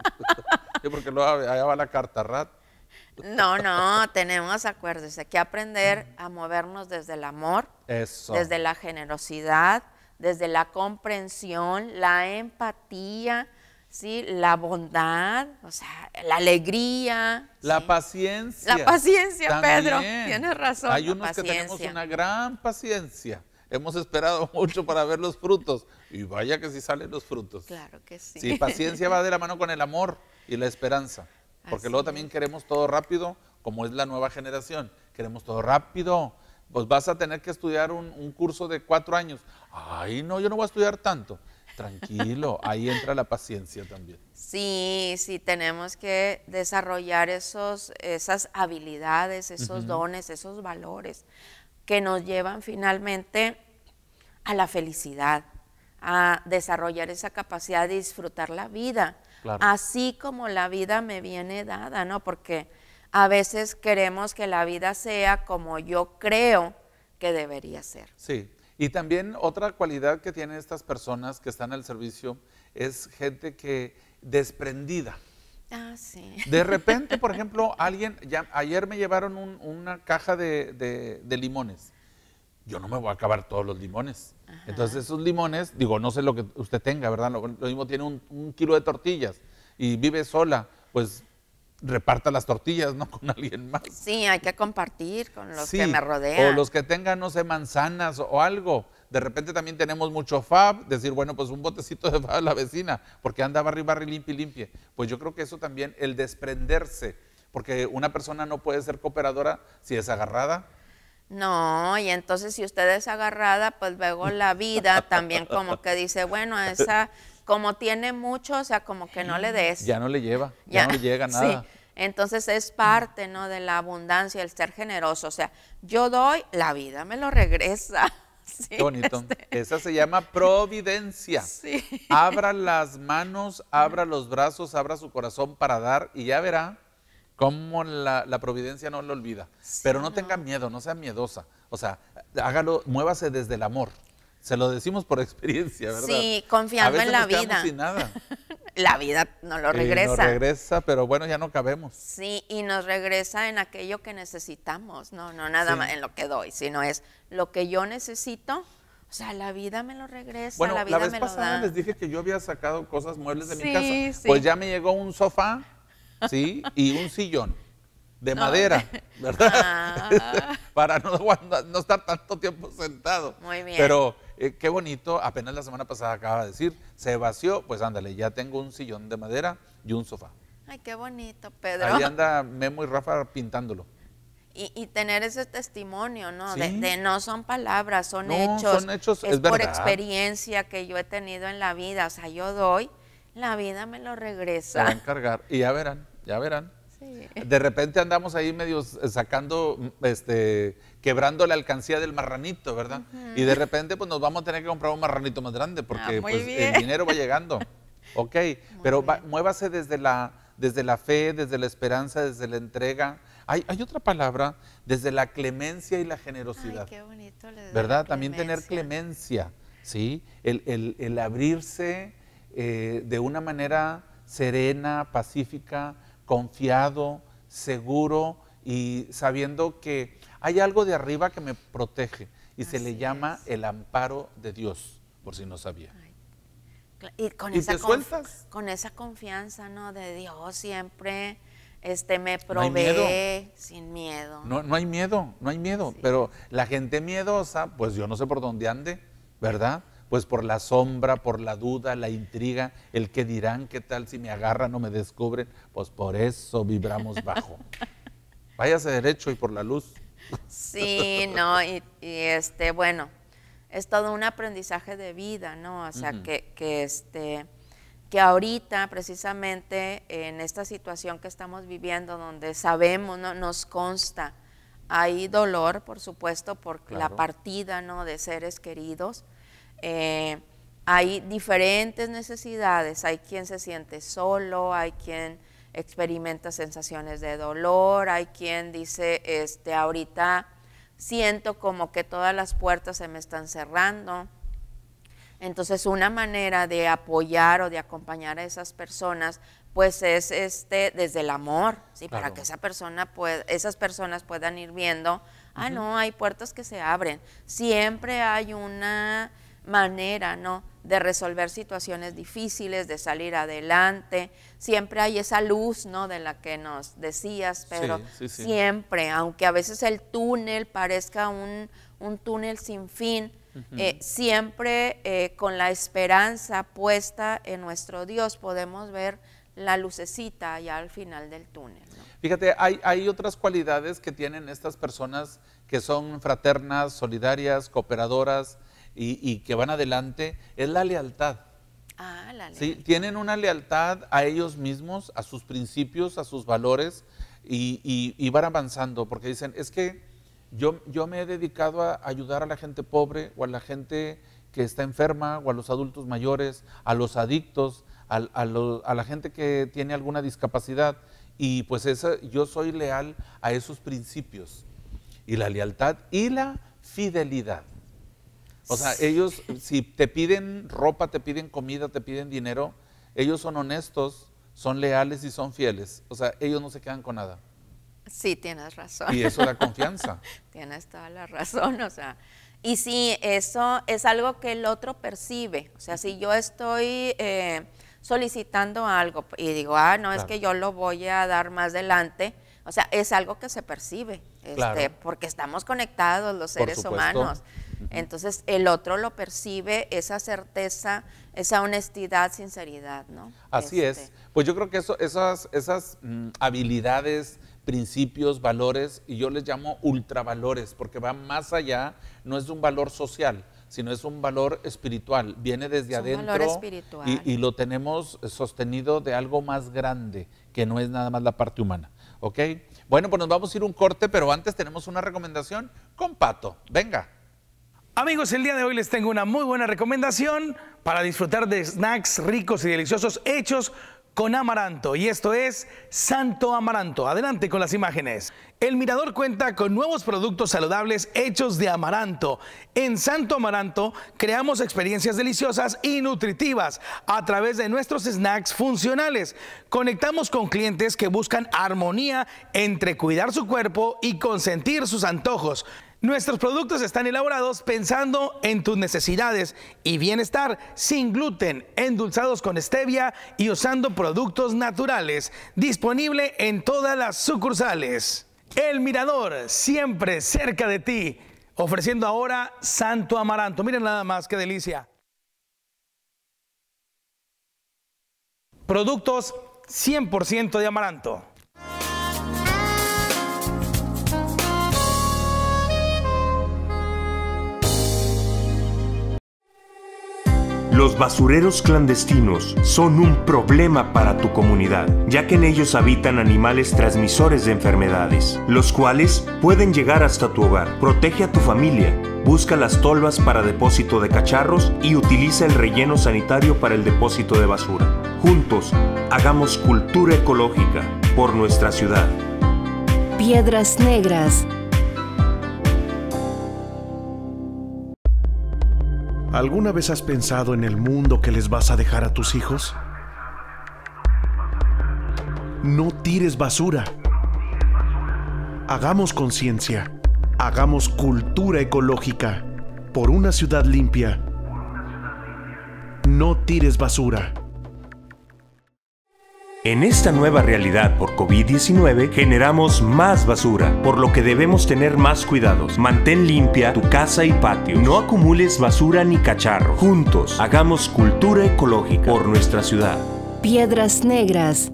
Sí, porque luego allá va la carta rat. No, no, tenemos, acuérdese, que aprender a movernos desde el amor, Eso. desde la generosidad, desde la comprensión, la empatía, ¿sí? La bondad, o sea, la alegría. La paciencia. La paciencia, También. Pedro, tienes razón, Hay la unos que tenemos paciencia. una gran paciencia. Hemos esperado mucho para ver los frutos. Y vaya que sí salen los frutos. Claro que sí. Sí, paciencia va de la mano con el amor y la esperanza. Porque Así luego también queremos todo rápido, como es la nueva generación. Queremos todo rápido. Pues vas a tener que estudiar un, un curso de cuatro años. Ay, no, yo no voy a estudiar tanto. Tranquilo, ahí entra la paciencia también. Sí, sí, tenemos que desarrollar esos, esas habilidades, esos Ujú. dones, esos valores que nos llevan finalmente a la felicidad, a desarrollar esa capacidad de disfrutar la vida, Claro. así como la vida me viene dada, ¿no? Porque a veces queremos que la vida sea como yo creo que debería ser. Sí, y también otra cualidad que tienen estas personas que están al servicio es gente que desprendida. Ah, sí. De repente, por ejemplo, alguien, ya, ayer me llevaron un- una caja de, de- de limones. Yo no me voy a acabar todos los limones. Entonces esos limones, digo, no sé lo que usted tenga, ¿verdad? Lo, lo mismo tiene un, un kilo de tortillas y vive sola, pues reparta las tortillas, ¿no? Con alguien más. Sí, hay que compartir con los Sí, que me rodean. o los que tengan, no sé, manzanas o algo. De repente también tenemos mucho fab, decir, bueno, pues un botecito de fab a la vecina, porque anda barri, barri, limpie, limpie. Pues yo creo que eso también, el desprenderse, porque una persona no puede ser cooperadora si es agarrada. No, y entonces si usted es agarrada, pues luego la vida también como que dice, bueno, esa, como tiene mucho, o sea, como que no le des. Ya no le lleva, ya, no le llega sí. nada. Entonces es parte, ¿no? De la abundancia, el ser generoso. O sea, yo doy, la vida me lo regresa. Sí, Qué bonito. este, Esa se llama providencia. Sí. Abra las manos, abra los brazos, abra su corazón para dar y ya verá Cómo la, la providencia no lo olvida. Sí, pero no, no tenga miedo, no sea miedosa. O sea, hágalo, muévase desde el amor. Se lo decimos por experiencia, ¿verdad? Sí, confiando a veces en la nos quedamos vida. sin nada. La vida nos lo regresa. Y nos regresa, pero bueno, ya no cabemos. Sí, y nos regresa en aquello que necesitamos. No, no nada sí. más en lo que doy, sino es lo que yo necesito. O sea, la vida me lo regresa, bueno, la vida la vez me pasada lo da. les dije que yo había sacado cosas, muebles de sí, mi casa. Sí. Pues ya me llegó un sofá, ¿sí? Y un sillón de no. madera, ¿verdad? Ah. Para no, no estar tanto tiempo sentado. Muy bien. Pero eh, qué bonito, apenas la semana pasada acaba de decir, se vació, pues ándale, ya tengo un sillón de madera y un sofá. Ay, qué bonito, Pedro. Ahí anda Memo y Rafa pintándolo. Y, y tener ese testimonio, ¿no? ¿Sí? De, de no son palabras, son no, hechos. Son hechos, es, es por verdad. experiencia que yo he tenido en la vida. O sea, yo doy, la vida me lo regresa. Se va a encargar. Y ya verán, ya verán. Sí. De repente andamos ahí medio sacando, este, quebrando la alcancía del marranito, ¿verdad? Uh-huh. Y de repente pues nos vamos a tener que comprar un marranito más grande porque ah, pues, bien. el dinero va llegando. Ok, muy pero va, muévase desde la, desde la fe, desde la esperanza, desde la entrega. Hay, hay otra palabra, desde la clemencia y la generosidad. Ay, qué bonito. Le ¿verdad? También tener clemencia, ¿sí? El, el, el abrirse eh, de una manera serena, pacífica, confiado, seguro y sabiendo que hay algo de arriba que me protege y Así se le llama es. el amparo de Dios, por si no sabía. Ay. Y, con, ¿Y esa te sueltas? con esa confianza, ¿no? De Dios siempre este, me provee no hay miedo. sin miedo. No, no hay miedo, no hay miedo, sí. Pero la gente miedosa, pues yo no sé por dónde ande, ¿verdad? Pues por la sombra, por la duda, la intriga, el que dirán, qué tal si me agarran o me descubren, pues por eso vibramos bajo. Váyase derecho y por la luz. Sí, no, y, y este, bueno, es todo un aprendizaje de vida, ¿no? O sea, uh-huh. que, que, este, que ahorita precisamente en esta situación que estamos viviendo, donde sabemos, ¿no? Nos consta, hay dolor, por supuesto, por claro. la partida, ¿no? De seres queridos. Eh, hay diferentes necesidades, hay quien se siente solo, hay quien experimenta sensaciones de dolor, hay quien dice, este, ahorita siento como que todas las puertas se me están cerrando. Entonces una manera de apoyar o de acompañar a esas personas pues es este desde el amor, ¿sí? Claro. Para que esa persona pueda, esas personas puedan ir viendo, ah, uh-huh. no, hay puertas que se abren, siempre hay una manera, ¿no? De resolver situaciones difíciles, de salir adelante, siempre hay esa luz, ¿no? De la que nos decías, pero sí, sí, sí. siempre, aunque a veces el túnel parezca un, un túnel sin fin, uh-huh. eh, siempre eh, con la esperanza puesta en nuestro Dios podemos ver la lucecita allá al final del túnel, ¿no? Fíjate, hay, hay otras cualidades que tienen estas personas que son fraternas, solidarias, cooperadoras, Y, y que van adelante, es la lealtad. Ah, la lealtad. ¿Sí? Tienen una lealtad a ellos mismos, a sus principios, a sus valores y, y, y van avanzando porque dicen, es que yo, yo me he dedicado a ayudar a la gente pobre o a la gente que está enferma o a los adultos mayores, a los adictos, a, a, lo, a la gente que tiene alguna discapacidad y pues esa, yo soy leal a esos principios y la lealtad y la fidelidad. O sea, ellos, si te piden ropa, te piden comida, te piden dinero, ellos son honestos, son leales y son fieles. O sea, ellos no se quedan con nada. Sí, tienes razón. Y eso da confianza. Tienes toda la razón, o sea. Y sí, eso es algo que el otro percibe. O sea, si yo estoy eh, solicitando algo y digo, ah, no, claro. es que yo lo voy a dar más adelante, o sea, es algo que se percibe, este, claro. porque estamos conectados los seres humanos. Entonces el otro lo percibe, esa certeza, esa honestidad, sinceridad, ¿no? Así este. es. Pues yo creo que eso, esas, esas mm, habilidades, principios, valores, y yo les llamo ultravalores, porque va más allá, no es un valor social, sino es un valor espiritual, viene desde es adentro un valor espiritual. Y, y lo tenemos sostenido de algo más grande, que no es nada más la parte humana, ¿ok? Bueno, pues nos vamos a ir un corte, pero antes tenemos una recomendación con Pato. Venga. Amigos, el día de hoy les tengo una muy buena recomendación para disfrutar de snacks ricos y deliciosos hechos con amaranto y esto es Santo Amaranto. Adelante con las imágenes. El Mirador cuenta con nuevos productos saludables hechos de amaranto. En Santo Amaranto creamos experiencias deliciosas y nutritivas a través de nuestros snacks funcionales. Conectamos con clientes que buscan armonía entre cuidar su cuerpo y consentir sus antojos. Nuestros productos están elaborados pensando en tus necesidades y bienestar, sin gluten, endulzados con stevia y usando productos naturales. Disponible en todas las sucursales. El Mirador, siempre cerca de ti, ofreciendo ahora Santo Amaranto. Miren nada más, qué delicia. Productos cien por ciento de amaranto. Los basureros clandestinos son un problema para tu comunidad, ya que en ellos habitan animales transmisores de enfermedades, los cuales pueden llegar hasta tu hogar. Protege a tu familia, busca las tolvas para depósito de cacharros y utiliza el relleno sanitario para el depósito de basura. Juntos, hagamos cultura ecológica por nuestra ciudad. Piedras Negras. ¿Alguna vez has pensado en el mundo que les vas a dejar a tus hijos? No tires basura. Hagamos conciencia. Hagamos cultura ecológica por una ciudad limpia. No tires basura. En esta nueva realidad por COVID diecinueve generamos más basura, por lo que debemos tener más cuidados. Mantén limpia tu casa y patio. No acumules basura ni cacharro. Juntos, hagamos cultura ecológica por nuestra ciudad. Piedras Negras.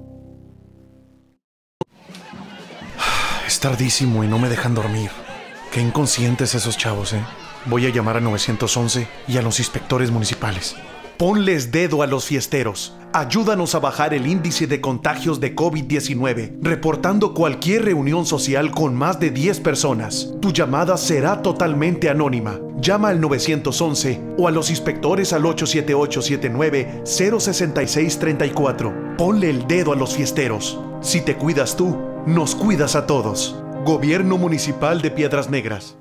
Es tardísimo y no me dejan dormir. Qué inconscientes esos chavos, ¿eh? Voy a llamar a nueve once y a los inspectores municipales. Ponles dedo a los fiesteros. Ayúdanos a bajar el índice de contagios de COVID diecinueve, reportando cualquier reunión social con más de diez personas. Tu llamada será totalmente anónima. Llama al nueve once o a los inspectores al ocho siete ocho siete nueve cero seis seis tres cuatro. Ponle el dedo a los fiesteros. Si te cuidas tú, nos cuidas a todos. Gobierno Municipal de Piedras Negras.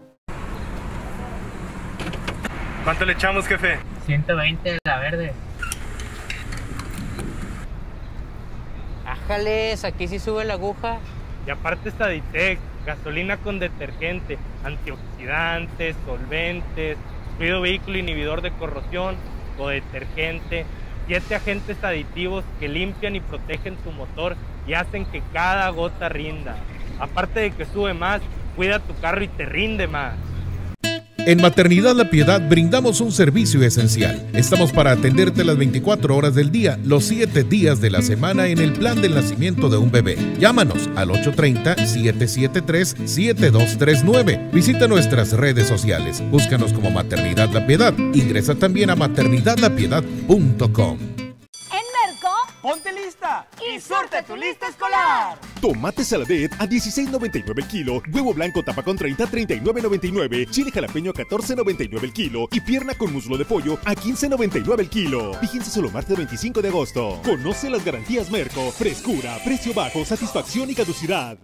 ¿Cuánto le echamos, jefe? ciento veinte de la verde. Ájales, aquí sí sube la aguja. Y aparte está Ditec, gasolina con detergente, antioxidantes, solventes, fluido vehículo inhibidor de corrosión o detergente, siete agentes aditivos que limpian y protegen tu motor y hacen que cada gota rinda. Aparte de que sube más, cuida tu carro y te rinde más. En Maternidad La Piedad brindamos un servicio esencial. Estamos para atenderte las veinticuatro horas del día, los siete días de la semana en el plan del nacimiento de un bebé. Llámanos al ocho tres cero, siete siete tres, siete dos tres nueve. Visita nuestras redes sociales. Búscanos como Maternidad La Piedad. Ingresa también a maternidad la piedad punto com. Ponte lista y surte tu lista escolar. Tomate saladet a dieciséis noventa y nueve el kilo, huevo blanco tapa con treinta a treinta y nueve noventa y nueve, chile jalapeño a catorce noventa y nueve el kilo y pierna con muslo de pollo a quince noventa y nueve el kilo. Fíjense solo martes veinticinco de agosto. Conoce las garantías Merco: frescura, precio bajo, satisfacción y caducidad.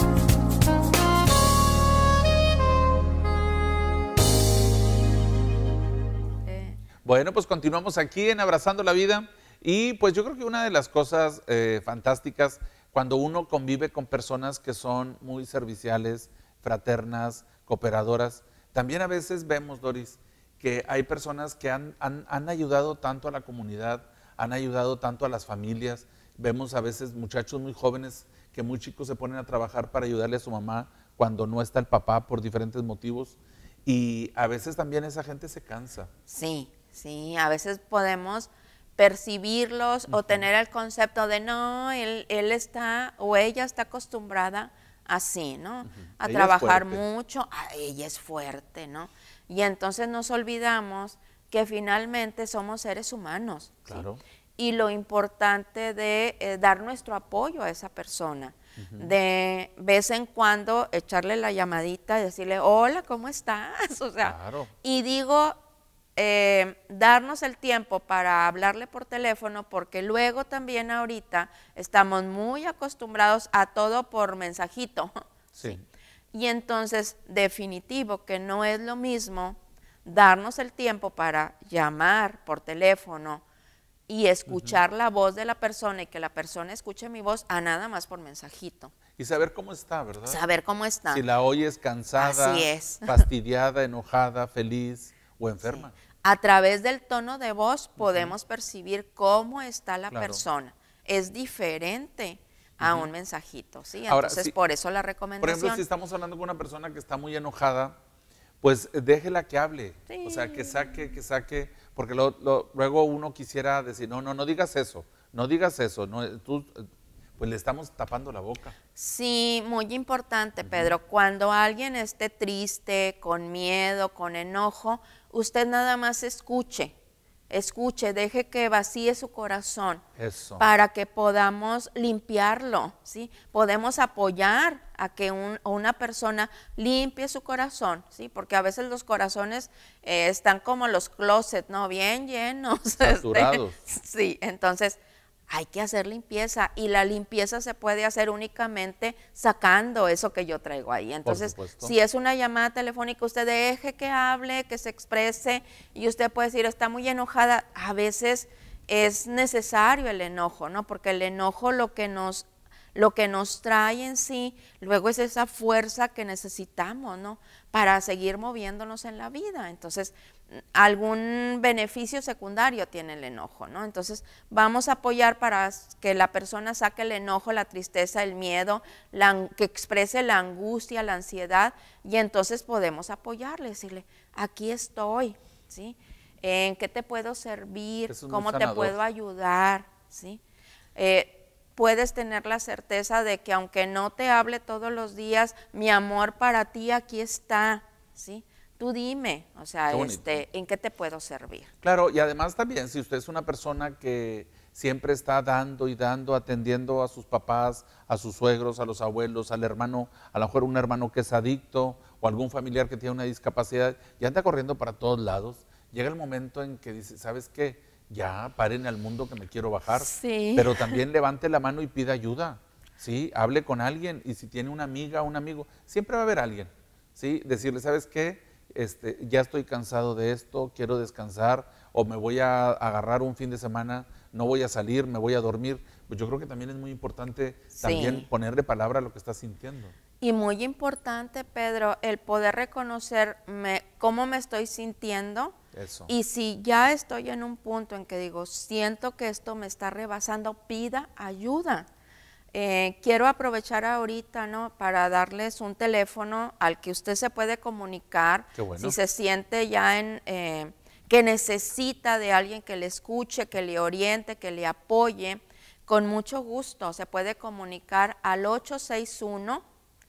Bueno, pues continuamos aquí en Abrazando la Vida. Y pues yo creo que una de las cosas eh, fantásticas cuando uno convive con personas que son muy serviciales, fraternas, cooperadoras, también a veces vemos, Doris, que hay personas que han, han, han ayudado tanto a la comunidad, han ayudado tanto a las familias. Vemos a veces muchachos muy jóvenes que muy chicos se ponen a trabajar para ayudarle a su mamá cuando no está el papá por diferentes motivos. Y a veces también esa gente se cansa. Sí, sí, a veces podemos percibirlos uh-huh. o tener el concepto de no, él, él está o ella está acostumbrada así, ¿no? Uh-huh. A ella trabajar mucho, a, ella es fuerte, ¿no? Y entonces nos olvidamos que finalmente somos seres humanos. Claro. ¿Sí? Y lo importante de eh, dar nuestro apoyo a esa persona, uh-huh. de vez en cuando echarle la llamadita y decirle, hola, ¿cómo estás? O sea, claro. Y digo, eh, darnos el tiempo para hablarle por teléfono, porque luego también ahorita estamos muy acostumbrados a todo por mensajito. Sí. Y entonces, definitivo que no es lo mismo darnos el tiempo para llamar por teléfono y escuchar uh-huh. la voz de la persona y que la persona escuche mi voz a nada más por mensajito. Y saber cómo está, ¿verdad? Saber cómo está. Si la oyes cansada, Así es. fastidiada, enojada, feliz o enferma. Sí. A través del tono de voz podemos uh-huh. percibir cómo está la claro. persona. Es diferente a uh-huh. un mensajito, ¿sí? Ahora, entonces sí, por eso la recomendación. Por ejemplo, si estamos hablando con una persona que está muy enojada, pues déjela que hable, sí. o sea, que saque, que saque, porque lo, lo, luego uno quisiera decir, no, no, no digas eso, no digas eso, no, tú, pues le estamos tapando la boca. Sí, muy importante, Pedro, uh-huh. cuando alguien esté triste, con miedo, con enojo, usted nada más escuche. Escuche, deje que vacíe su corazón. Eso. Para que podamos limpiarlo, ¿sí? Podemos apoyar a que un, una persona limpie su corazón, ¿sí? Porque a veces los corazones eh, están como los closets, ¿no? Bien llenos. Saturados. Este, sí, entonces hay que hacer limpieza y la limpieza se puede hacer únicamente sacando eso que yo traigo ahí. Entonces, si es una llamada telefónica, usted deje que hable, que se exprese y usted puede decir, está muy enojada. A veces es necesario el enojo, ¿no? Porque el enojo lo que nos, lo que nos trae en sí, luego es esa fuerza que necesitamos, ¿no? Para seguir moviéndonos en la vida. Entonces, algún beneficio secundario tiene el enojo, ¿no? Entonces, vamos a apoyar para que la persona saque el enojo, la tristeza, el miedo, la, que exprese la angustia, la ansiedad, y entonces podemos apoyarle, decirle, aquí estoy, ¿sí? ¿En qué te puedo servir? ¿Cómo te puedo ayudar? ¿Sí? Eh, puedes tener la certeza de que aunque no te hable todos los días, mi amor para ti aquí está, ¿sí? Tú dime, o sea, este, ¿en qué te puedo servir? Claro, y además también, si usted es una persona que siempre está dando y dando, atendiendo a sus papás, a sus suegros, a los abuelos, al hermano, a lo mejor un hermano que es adicto o algún familiar que tiene una discapacidad y anda corriendo para todos lados, llega el momento en que dice, ¿sabes qué? Ya, paren al mundo que me quiero bajar, sí. Pero también levante la mano y pida ayuda, ¿sí? Hable con alguien y si tiene una amiga, un amigo, siempre va a haber alguien, ¿sí? Decirle, ¿sabes qué? Este, ya estoy cansado de esto, quiero descansar o me voy a agarrar un fin de semana, no voy a salir, me voy a dormir. Pues yo creo que también es muy importante sí. también ponerle palabra a lo que estás sintiendo. Y muy importante, Pedro, el poder reconocer me, cómo me estoy sintiendo. Eso. Y si ya estoy en un punto en que digo, siento que esto me está rebasando, pida ayuda. Eh, quiero aprovechar ahorita, ¿no? Para darles un teléfono al que usted se puede comunicar. Qué bueno. Si se siente ya en eh, que necesita de alguien que le escuche, que le oriente, que le apoye. Con mucho gusto se puede comunicar al ocho seis uno,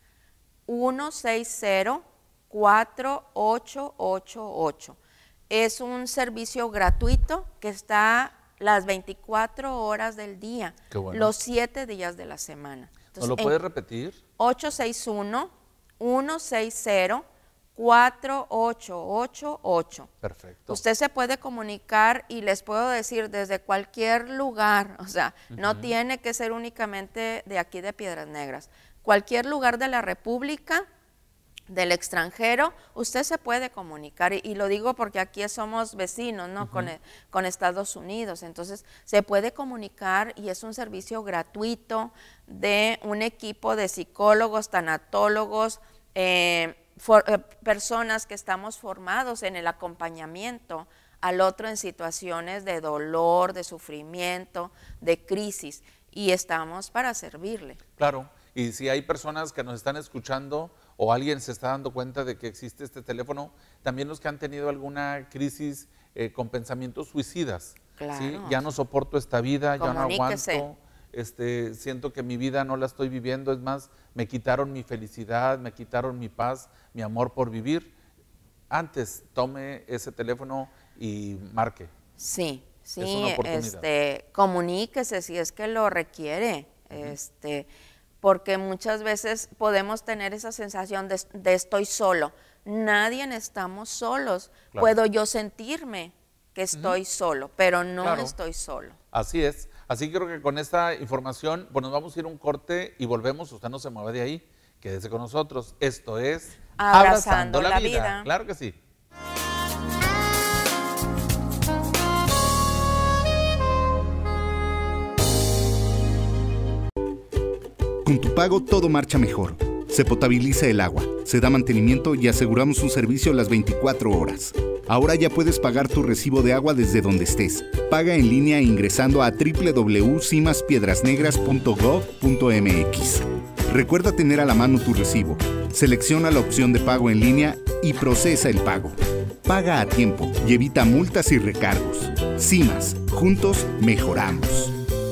uno seis cero, cuatro ocho ocho ocho. Es un servicio gratuito que está las veinticuatro horas del día, Qué bueno. los siete días de la semana. Entonces, ¿no lo puedes repetir? ocho seis uno, uno seis cero, cuatro ocho ocho ocho. Perfecto. Usted se puede comunicar y les puedo decir desde cualquier lugar, o sea, uh-huh. no tiene que ser únicamente de aquí de Piedras Negras. Cualquier lugar de la República, del extranjero, usted se puede comunicar, y, y lo digo porque aquí somos vecinos, ¿no? Uh-huh. con, con Estados Unidos, entonces se puede comunicar y es un servicio gratuito de un equipo de psicólogos, tanatólogos, eh, for, eh, personas que estamos formados en el acompañamiento al otro en situaciones de dolor, de sufrimiento, de crisis, y estamos para servirle. Claro, y si hay personas que nos están escuchando o alguien se está dando cuenta de que existe este teléfono, también los que han tenido alguna crisis eh, con pensamientos suicidas. Claro. ¿Sí? Ya no soporto esta vida, ya no aguanto, este, siento que mi vida no la estoy viviendo, es más, me quitaron mi felicidad, me quitaron mi paz, mi amor por vivir. Antes tome ese teléfono y marque. Sí, sí, este, comuníquese si es que lo requiere. Uh-huh. este, porque muchas veces podemos tener esa sensación de, de estoy solo. Nadie estamos solos. Claro. Puedo yo sentirme que estoy uh-huh. solo, pero no claro. estoy solo. Así es. Así que creo que con esta información, pues nos vamos a ir a un corte y volvemos. Usted no se mueve de ahí. Quédese con nosotros. Esto es Abrazando, Abrazando la, la vida. vida. Claro que sí. Con tu pago todo marcha mejor. Se potabiliza el agua, se da mantenimiento y aseguramos un servicio las veinticuatro horas. Ahora ya puedes pagar tu recibo de agua desde donde estés. Paga en línea ingresando a doble u doble u doble u punto cimas piedras negras punto gov punto m x. Recuerda tener a la mano tu recibo. Selecciona la opción de pago en línea y procesa el pago. Paga a tiempo y evita multas y recargos. CIMAS, juntos mejoramos.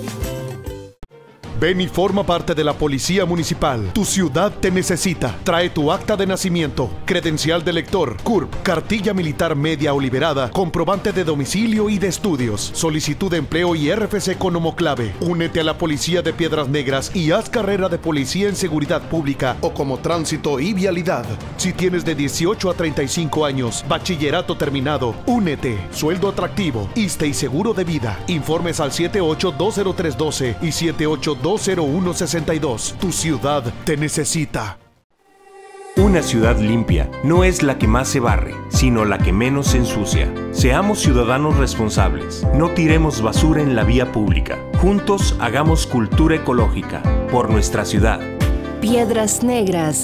Ven y forma parte de la Policía Municipal. Tu ciudad te necesita. Trae tu acta de nacimiento, credencial de lector, C U R P, cartilla militar media o liberada, comprobante de domicilio y de estudios, solicitud de empleo y R F C con homoclave. Únete a la Policía de Piedras Negras y haz carrera de policía en seguridad pública o como tránsito y vialidad. Si tienes de dieciocho a treinta y cinco años, bachillerato terminado, únete. Sueldo atractivo, I S S S T E y seguro de vida. Informes al siete ocho dos cero tres uno dos y siete ocho dos cero uno seis dos. Tu ciudad te necesita. Una ciudad limpia no es la que más se barre, sino la que menos se ensucia. Seamos ciudadanos responsables. No tiremos basura en la vía pública. Juntos hagamos cultura ecológica por nuestra ciudad. Piedras Negras.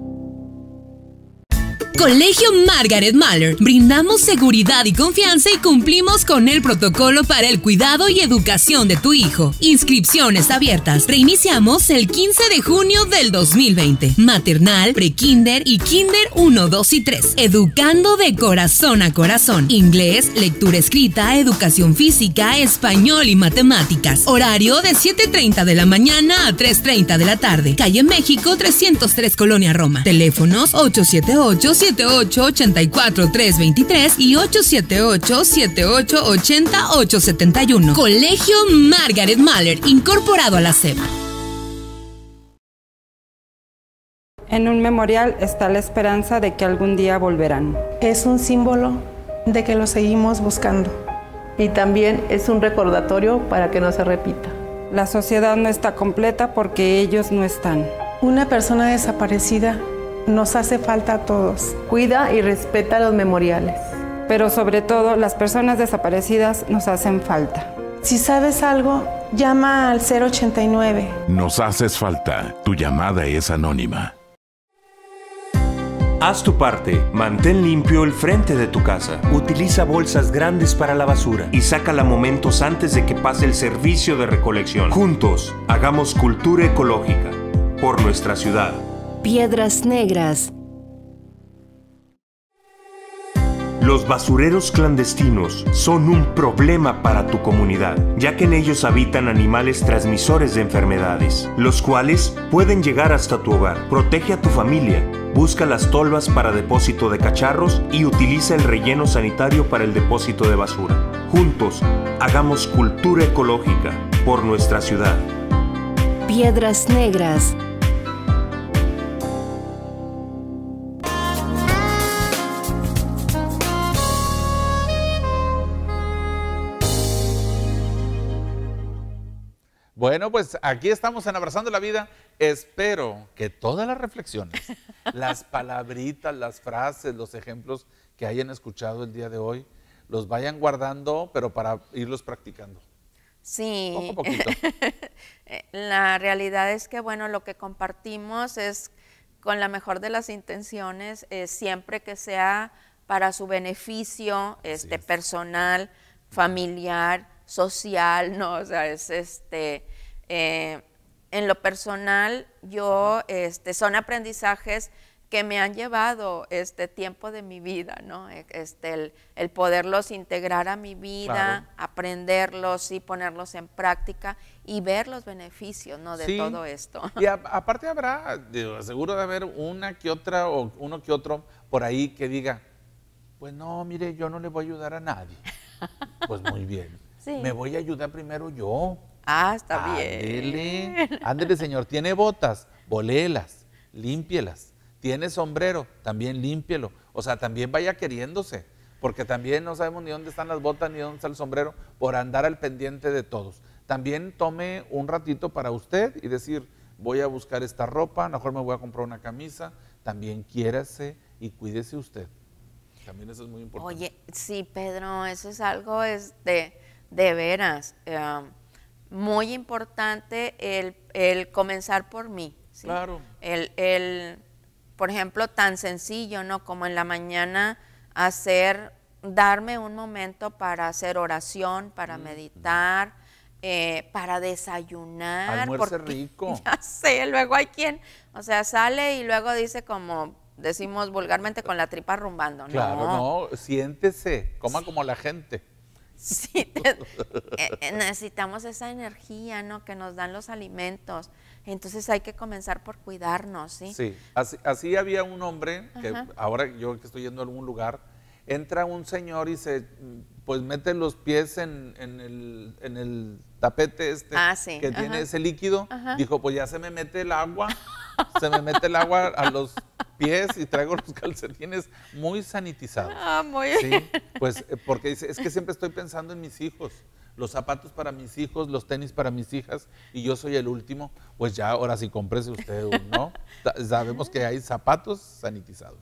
Colegio Margaret Mahler. Brindamos seguridad y confianza y cumplimos con el protocolo para el cuidado y educación de tu hijo. Inscripciones abiertas. Reiniciamos el quince de junio del dos mil veinte. Maternal, prekinder y kinder uno, dos y tres. Educando de corazón a corazón. Inglés, lectura escrita, educación física, español y matemáticas. Horario de siete treinta de la mañana a tres treinta de la tarde. Calle México trescientos tres, Colonia Roma. Teléfonos ocho siete ocho, siete ocho ocho cuatro, tres dos tres y ocho siete ocho, siete ocho ocho cero, ocho siete uno. Colegio Margaret Mahler, incorporado a la S E P. En un memorial está la esperanza de que algún día volverán. Es un símbolo de que lo seguimos buscando. Y también es un recordatorio para que no se repita. La sociedad no está completa porque ellos no están. Una persona desaparecida nos hace falta a todos. Cuida y respeta los memoriales. Pero sobre todo, las personas desaparecidas nos hacen falta. Si sabes algo, llama al cero ochenta y nueve. Nos haces falta. Tu llamada es anónima. Haz tu parte. Mantén limpio el frente de tu casa. Utiliza bolsas grandes para la basura y sácala momentos antes de que pase el servicio de recolección. Juntos, hagamos cultura ecológica por nuestra ciudad. Piedras Negras. Los basureros clandestinos son un problema para tu comunidad, ya que en ellos habitan animales transmisores de enfermedades, los cuales pueden llegar hasta tu hogar. Protege a tu familia, busca las tolvas para depósito de cacharros y utiliza el relleno sanitario para el depósito de basura. Juntos, hagamos cultura ecológica por nuestra ciudad. Piedras Negras. Bueno, pues aquí estamos en Abrazando la Vida. Espero que todas las reflexiones, las palabritas, las frases, los ejemplos que hayan escuchado el día de hoy, los vayan guardando, pero para irlos practicando. Sí. Poco a poquito. La realidad es que, bueno, lo que compartimos es con la mejor de las intenciones, eh, siempre que sea para su beneficio este, personal, familiar, social, ¿no? O sea, es este, eh, en lo personal, yo, este, son aprendizajes que me han llevado este tiempo de mi vida, ¿no? Este, el, el poderlos integrar a mi vida, claro, aprenderlos y ponerlos en práctica y ver los beneficios, ¿no? De sí, todo esto. Y a, aparte habrá, digo, seguro de haber una que otra o uno que otro por ahí que diga, pues no, mire, yo no le voy a ayudar a nadie. Pues muy bien. Sí. Me voy a ayudar primero yo. Ah, está Ándele, bien. ándele, señor. Tiene botas, voléelas, límpielas. Tiene sombrero, también límpielo. O sea, también vaya queriéndose, porque también no sabemos ni dónde están las botas ni dónde está el sombrero por andar al pendiente de todos. También tome un ratito para usted y decir, voy a buscar esta ropa, a lo mejor me voy a comprar una camisa. También quiérase y cuídese usted. También eso es muy importante. Oye, sí, Pedro, eso es algo es de, de veras, eh, muy importante el, el comenzar por mí. ¿sí? Claro. El, el, por ejemplo, tan sencillo, ¿no? Como en la mañana hacer, darme un momento para hacer oración, para mm. meditar, eh, para desayunar. Almuerce rico. Ya sé, luego hay quien, o sea, sale y luego dice como, decimos vulgarmente, con la tripa rumbando. Claro, no, no siéntese, coma como la gente. Sí, te, eh, necesitamos esa energía, ¿no? Que nos dan los alimentos. Entonces hay que comenzar por cuidarnos, ¿sí? Sí, así, así había un hombre, que Ajá. ahora yo que estoy yendo a algún lugar, entra un señor y se, pues mete los pies en, en, el, en el tapete este ah, sí. que Ajá. tiene ese líquido. Ajá. Dijo, pues ya se me mete el agua, se me mete el agua a los pies y traigo los calcetines muy sanitizados. Ah, muy ¿sí? bien. Pues porque dice, es que siempre estoy pensando en mis hijos. Los zapatos para mis hijos, los tenis para mis hijas, y yo soy el último, pues ya ahora sí cómprese usted uno. Sabemos que hay zapatos sanitizados.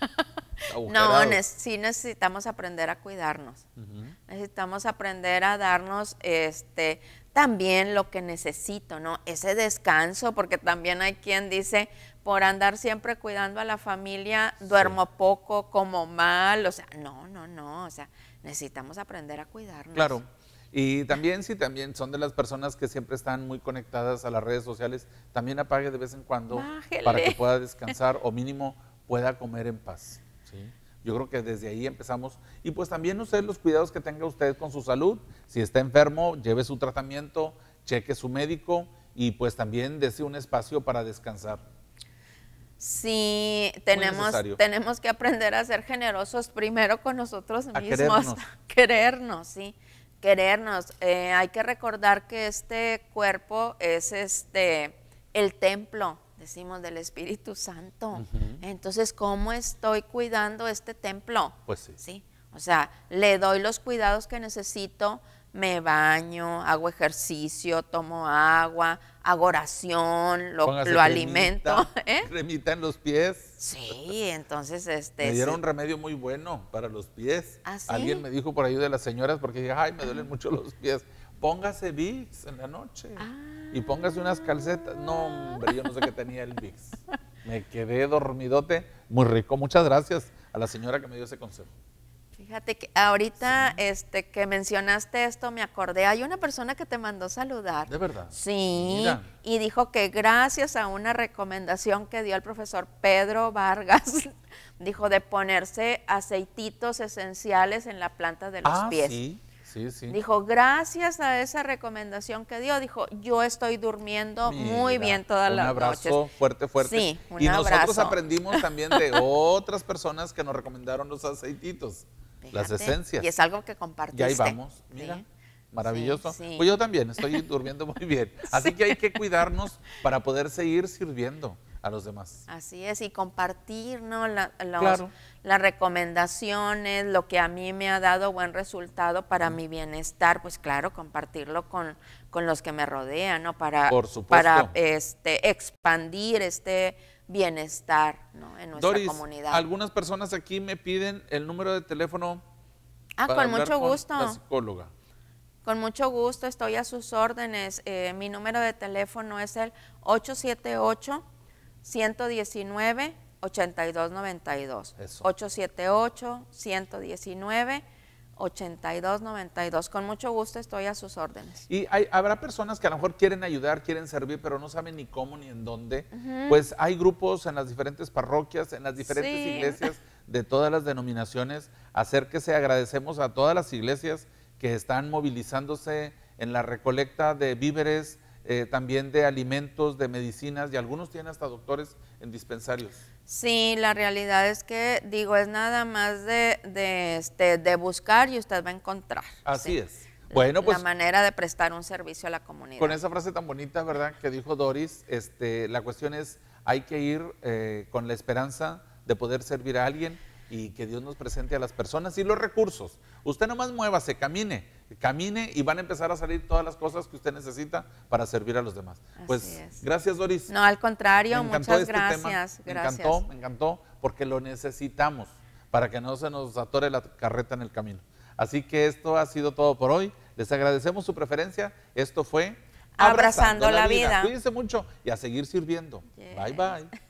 No, ne sí necesitamos aprender a cuidarnos. Uh-huh. Necesitamos aprender a darnos este también lo que necesito, ¿no? Ese descanso, porque también hay quien dice, por andar siempre cuidando a la familia, duermo sí. poco, como mal, o sea, no, no, no, o sea, necesitamos aprender a cuidarnos. Claro. Y también, si también son de las personas que siempre están muy conectadas a las redes sociales, también apague de vez en cuando Bájele. Para que pueda descansar o mínimo pueda comer en paz. ¿sí? Yo creo que desde ahí empezamos. Y pues también usted los cuidados que tenga usted con su salud. Si está enfermo, lleve su tratamiento, cheque su médico y pues también dése un espacio para descansar. Sí, tenemos, tenemos que aprender a ser generosos primero con nosotros a mismos. Querernos. Querernos, sí. Querernos. Eh, hay que recordar que este cuerpo es este el templo, decimos, del Espíritu Santo. Uh-huh. Entonces, ¿cómo estoy cuidando este templo? Pues sí. ¿Sí? O sea, le doy los cuidados que necesito, me baño, hago ejercicio, tomo agua, hago oración, lo, lo cremita, alimento. ¿Eh? Cremita en los pies. Sí, entonces este. Me dieron sí. un remedio muy bueno para los pies. ¿Ah, sí? Alguien me dijo por ahí de las señoras, porque dije, ay, me duelen mucho los pies. Póngase Vicks en la noche ah. y póngase unas calcetas. No, hombre, yo no sé qué tenía el Vicks. Me quedé dormidote, muy rico. Muchas gracias a la señora que me dio ese consejo. Fíjate que ahorita sí. este, que mencionaste esto, me acordé, hay una persona que te mandó saludar. ¿De verdad? Sí, Mira. Y dijo que gracias a una recomendación que dio el profesor Pedro Vargas, dijo de ponerse aceititos esenciales en la planta de los ah, pies. Sí. Sí, sí. Dijo, gracias a esa recomendación que dio, dijo, yo estoy durmiendo Mira, muy bien todas las noches. Un abrazo fuerte, fuerte. Sí, un y abrazo. nosotros aprendimos también de otras personas que nos recomendaron los aceititos, Fíjate, las esencias. Y es algo que compartiste. Y ahí vamos, mira, sí. maravilloso. Sí, sí. Pues yo también estoy durmiendo muy bien. Así sí. que hay que cuidarnos para poder seguir sirviendo a los demás. Así es, y compartir, ¿no? La, los, claro. las recomendaciones, lo que a mí me ha dado buen resultado para mm. mi bienestar, pues claro, compartirlo con, con los que me rodean, ¿no? Para, Por supuesto. para este, expandir este bienestar, ¿no? En nuestra Doris, comunidad. Algunas personas aquí me piden el número de teléfono. Ah, para con mucho con gusto. La psicóloga. Con mucho gusto, estoy a sus órdenes. Eh, mi número de teléfono es el ocho siete ocho, uno uno nueve, ocho dos nueve dos. Eso. ocho siete ocho, uno uno nueve, ocho dos nueve dos. Con mucho gusto estoy a sus órdenes. Y hay, habrá personas que a lo mejor quieren ayudar, quieren servir, pero no saben ni cómo ni en dónde. Uh-huh. Pues hay grupos en las diferentes parroquias, en las diferentes Sí. iglesias de todas las denominaciones. Acérquese, agradecemos a todas las iglesias que están movilizándose en la recolecta de víveres, eh, también de alimentos, de medicinas, y algunos tienen hasta doctores en dispensarios. Sí, la realidad es que, digo, es nada más de, de, este, de buscar y usted va a encontrar. Así ¿sí? es. Bueno, pues, la manera de prestar un servicio a la comunidad. Con esa frase tan bonita, ¿verdad?, que dijo Doris, este, la cuestión es, hay que ir eh, con la esperanza de poder servir a alguien y que Dios nos presente a las personas y los recursos. Usted nomás muévase, camine, camine y van a empezar a salir todas las cosas que usted necesita para servir a los demás. Así Pues es. gracias, Doris. No, al contrario, Me encantó muchas este gracias. tema. Me gracias. encantó, me encantó, porque lo necesitamos para que no se nos atore la carreta en el camino. Así que esto ha sido todo por hoy. Les agradecemos su preferencia. Esto fue Abrazando, Abrazando la, la vida. vida. Cuídense mucho y a seguir sirviendo. Yeah. Bye, bye.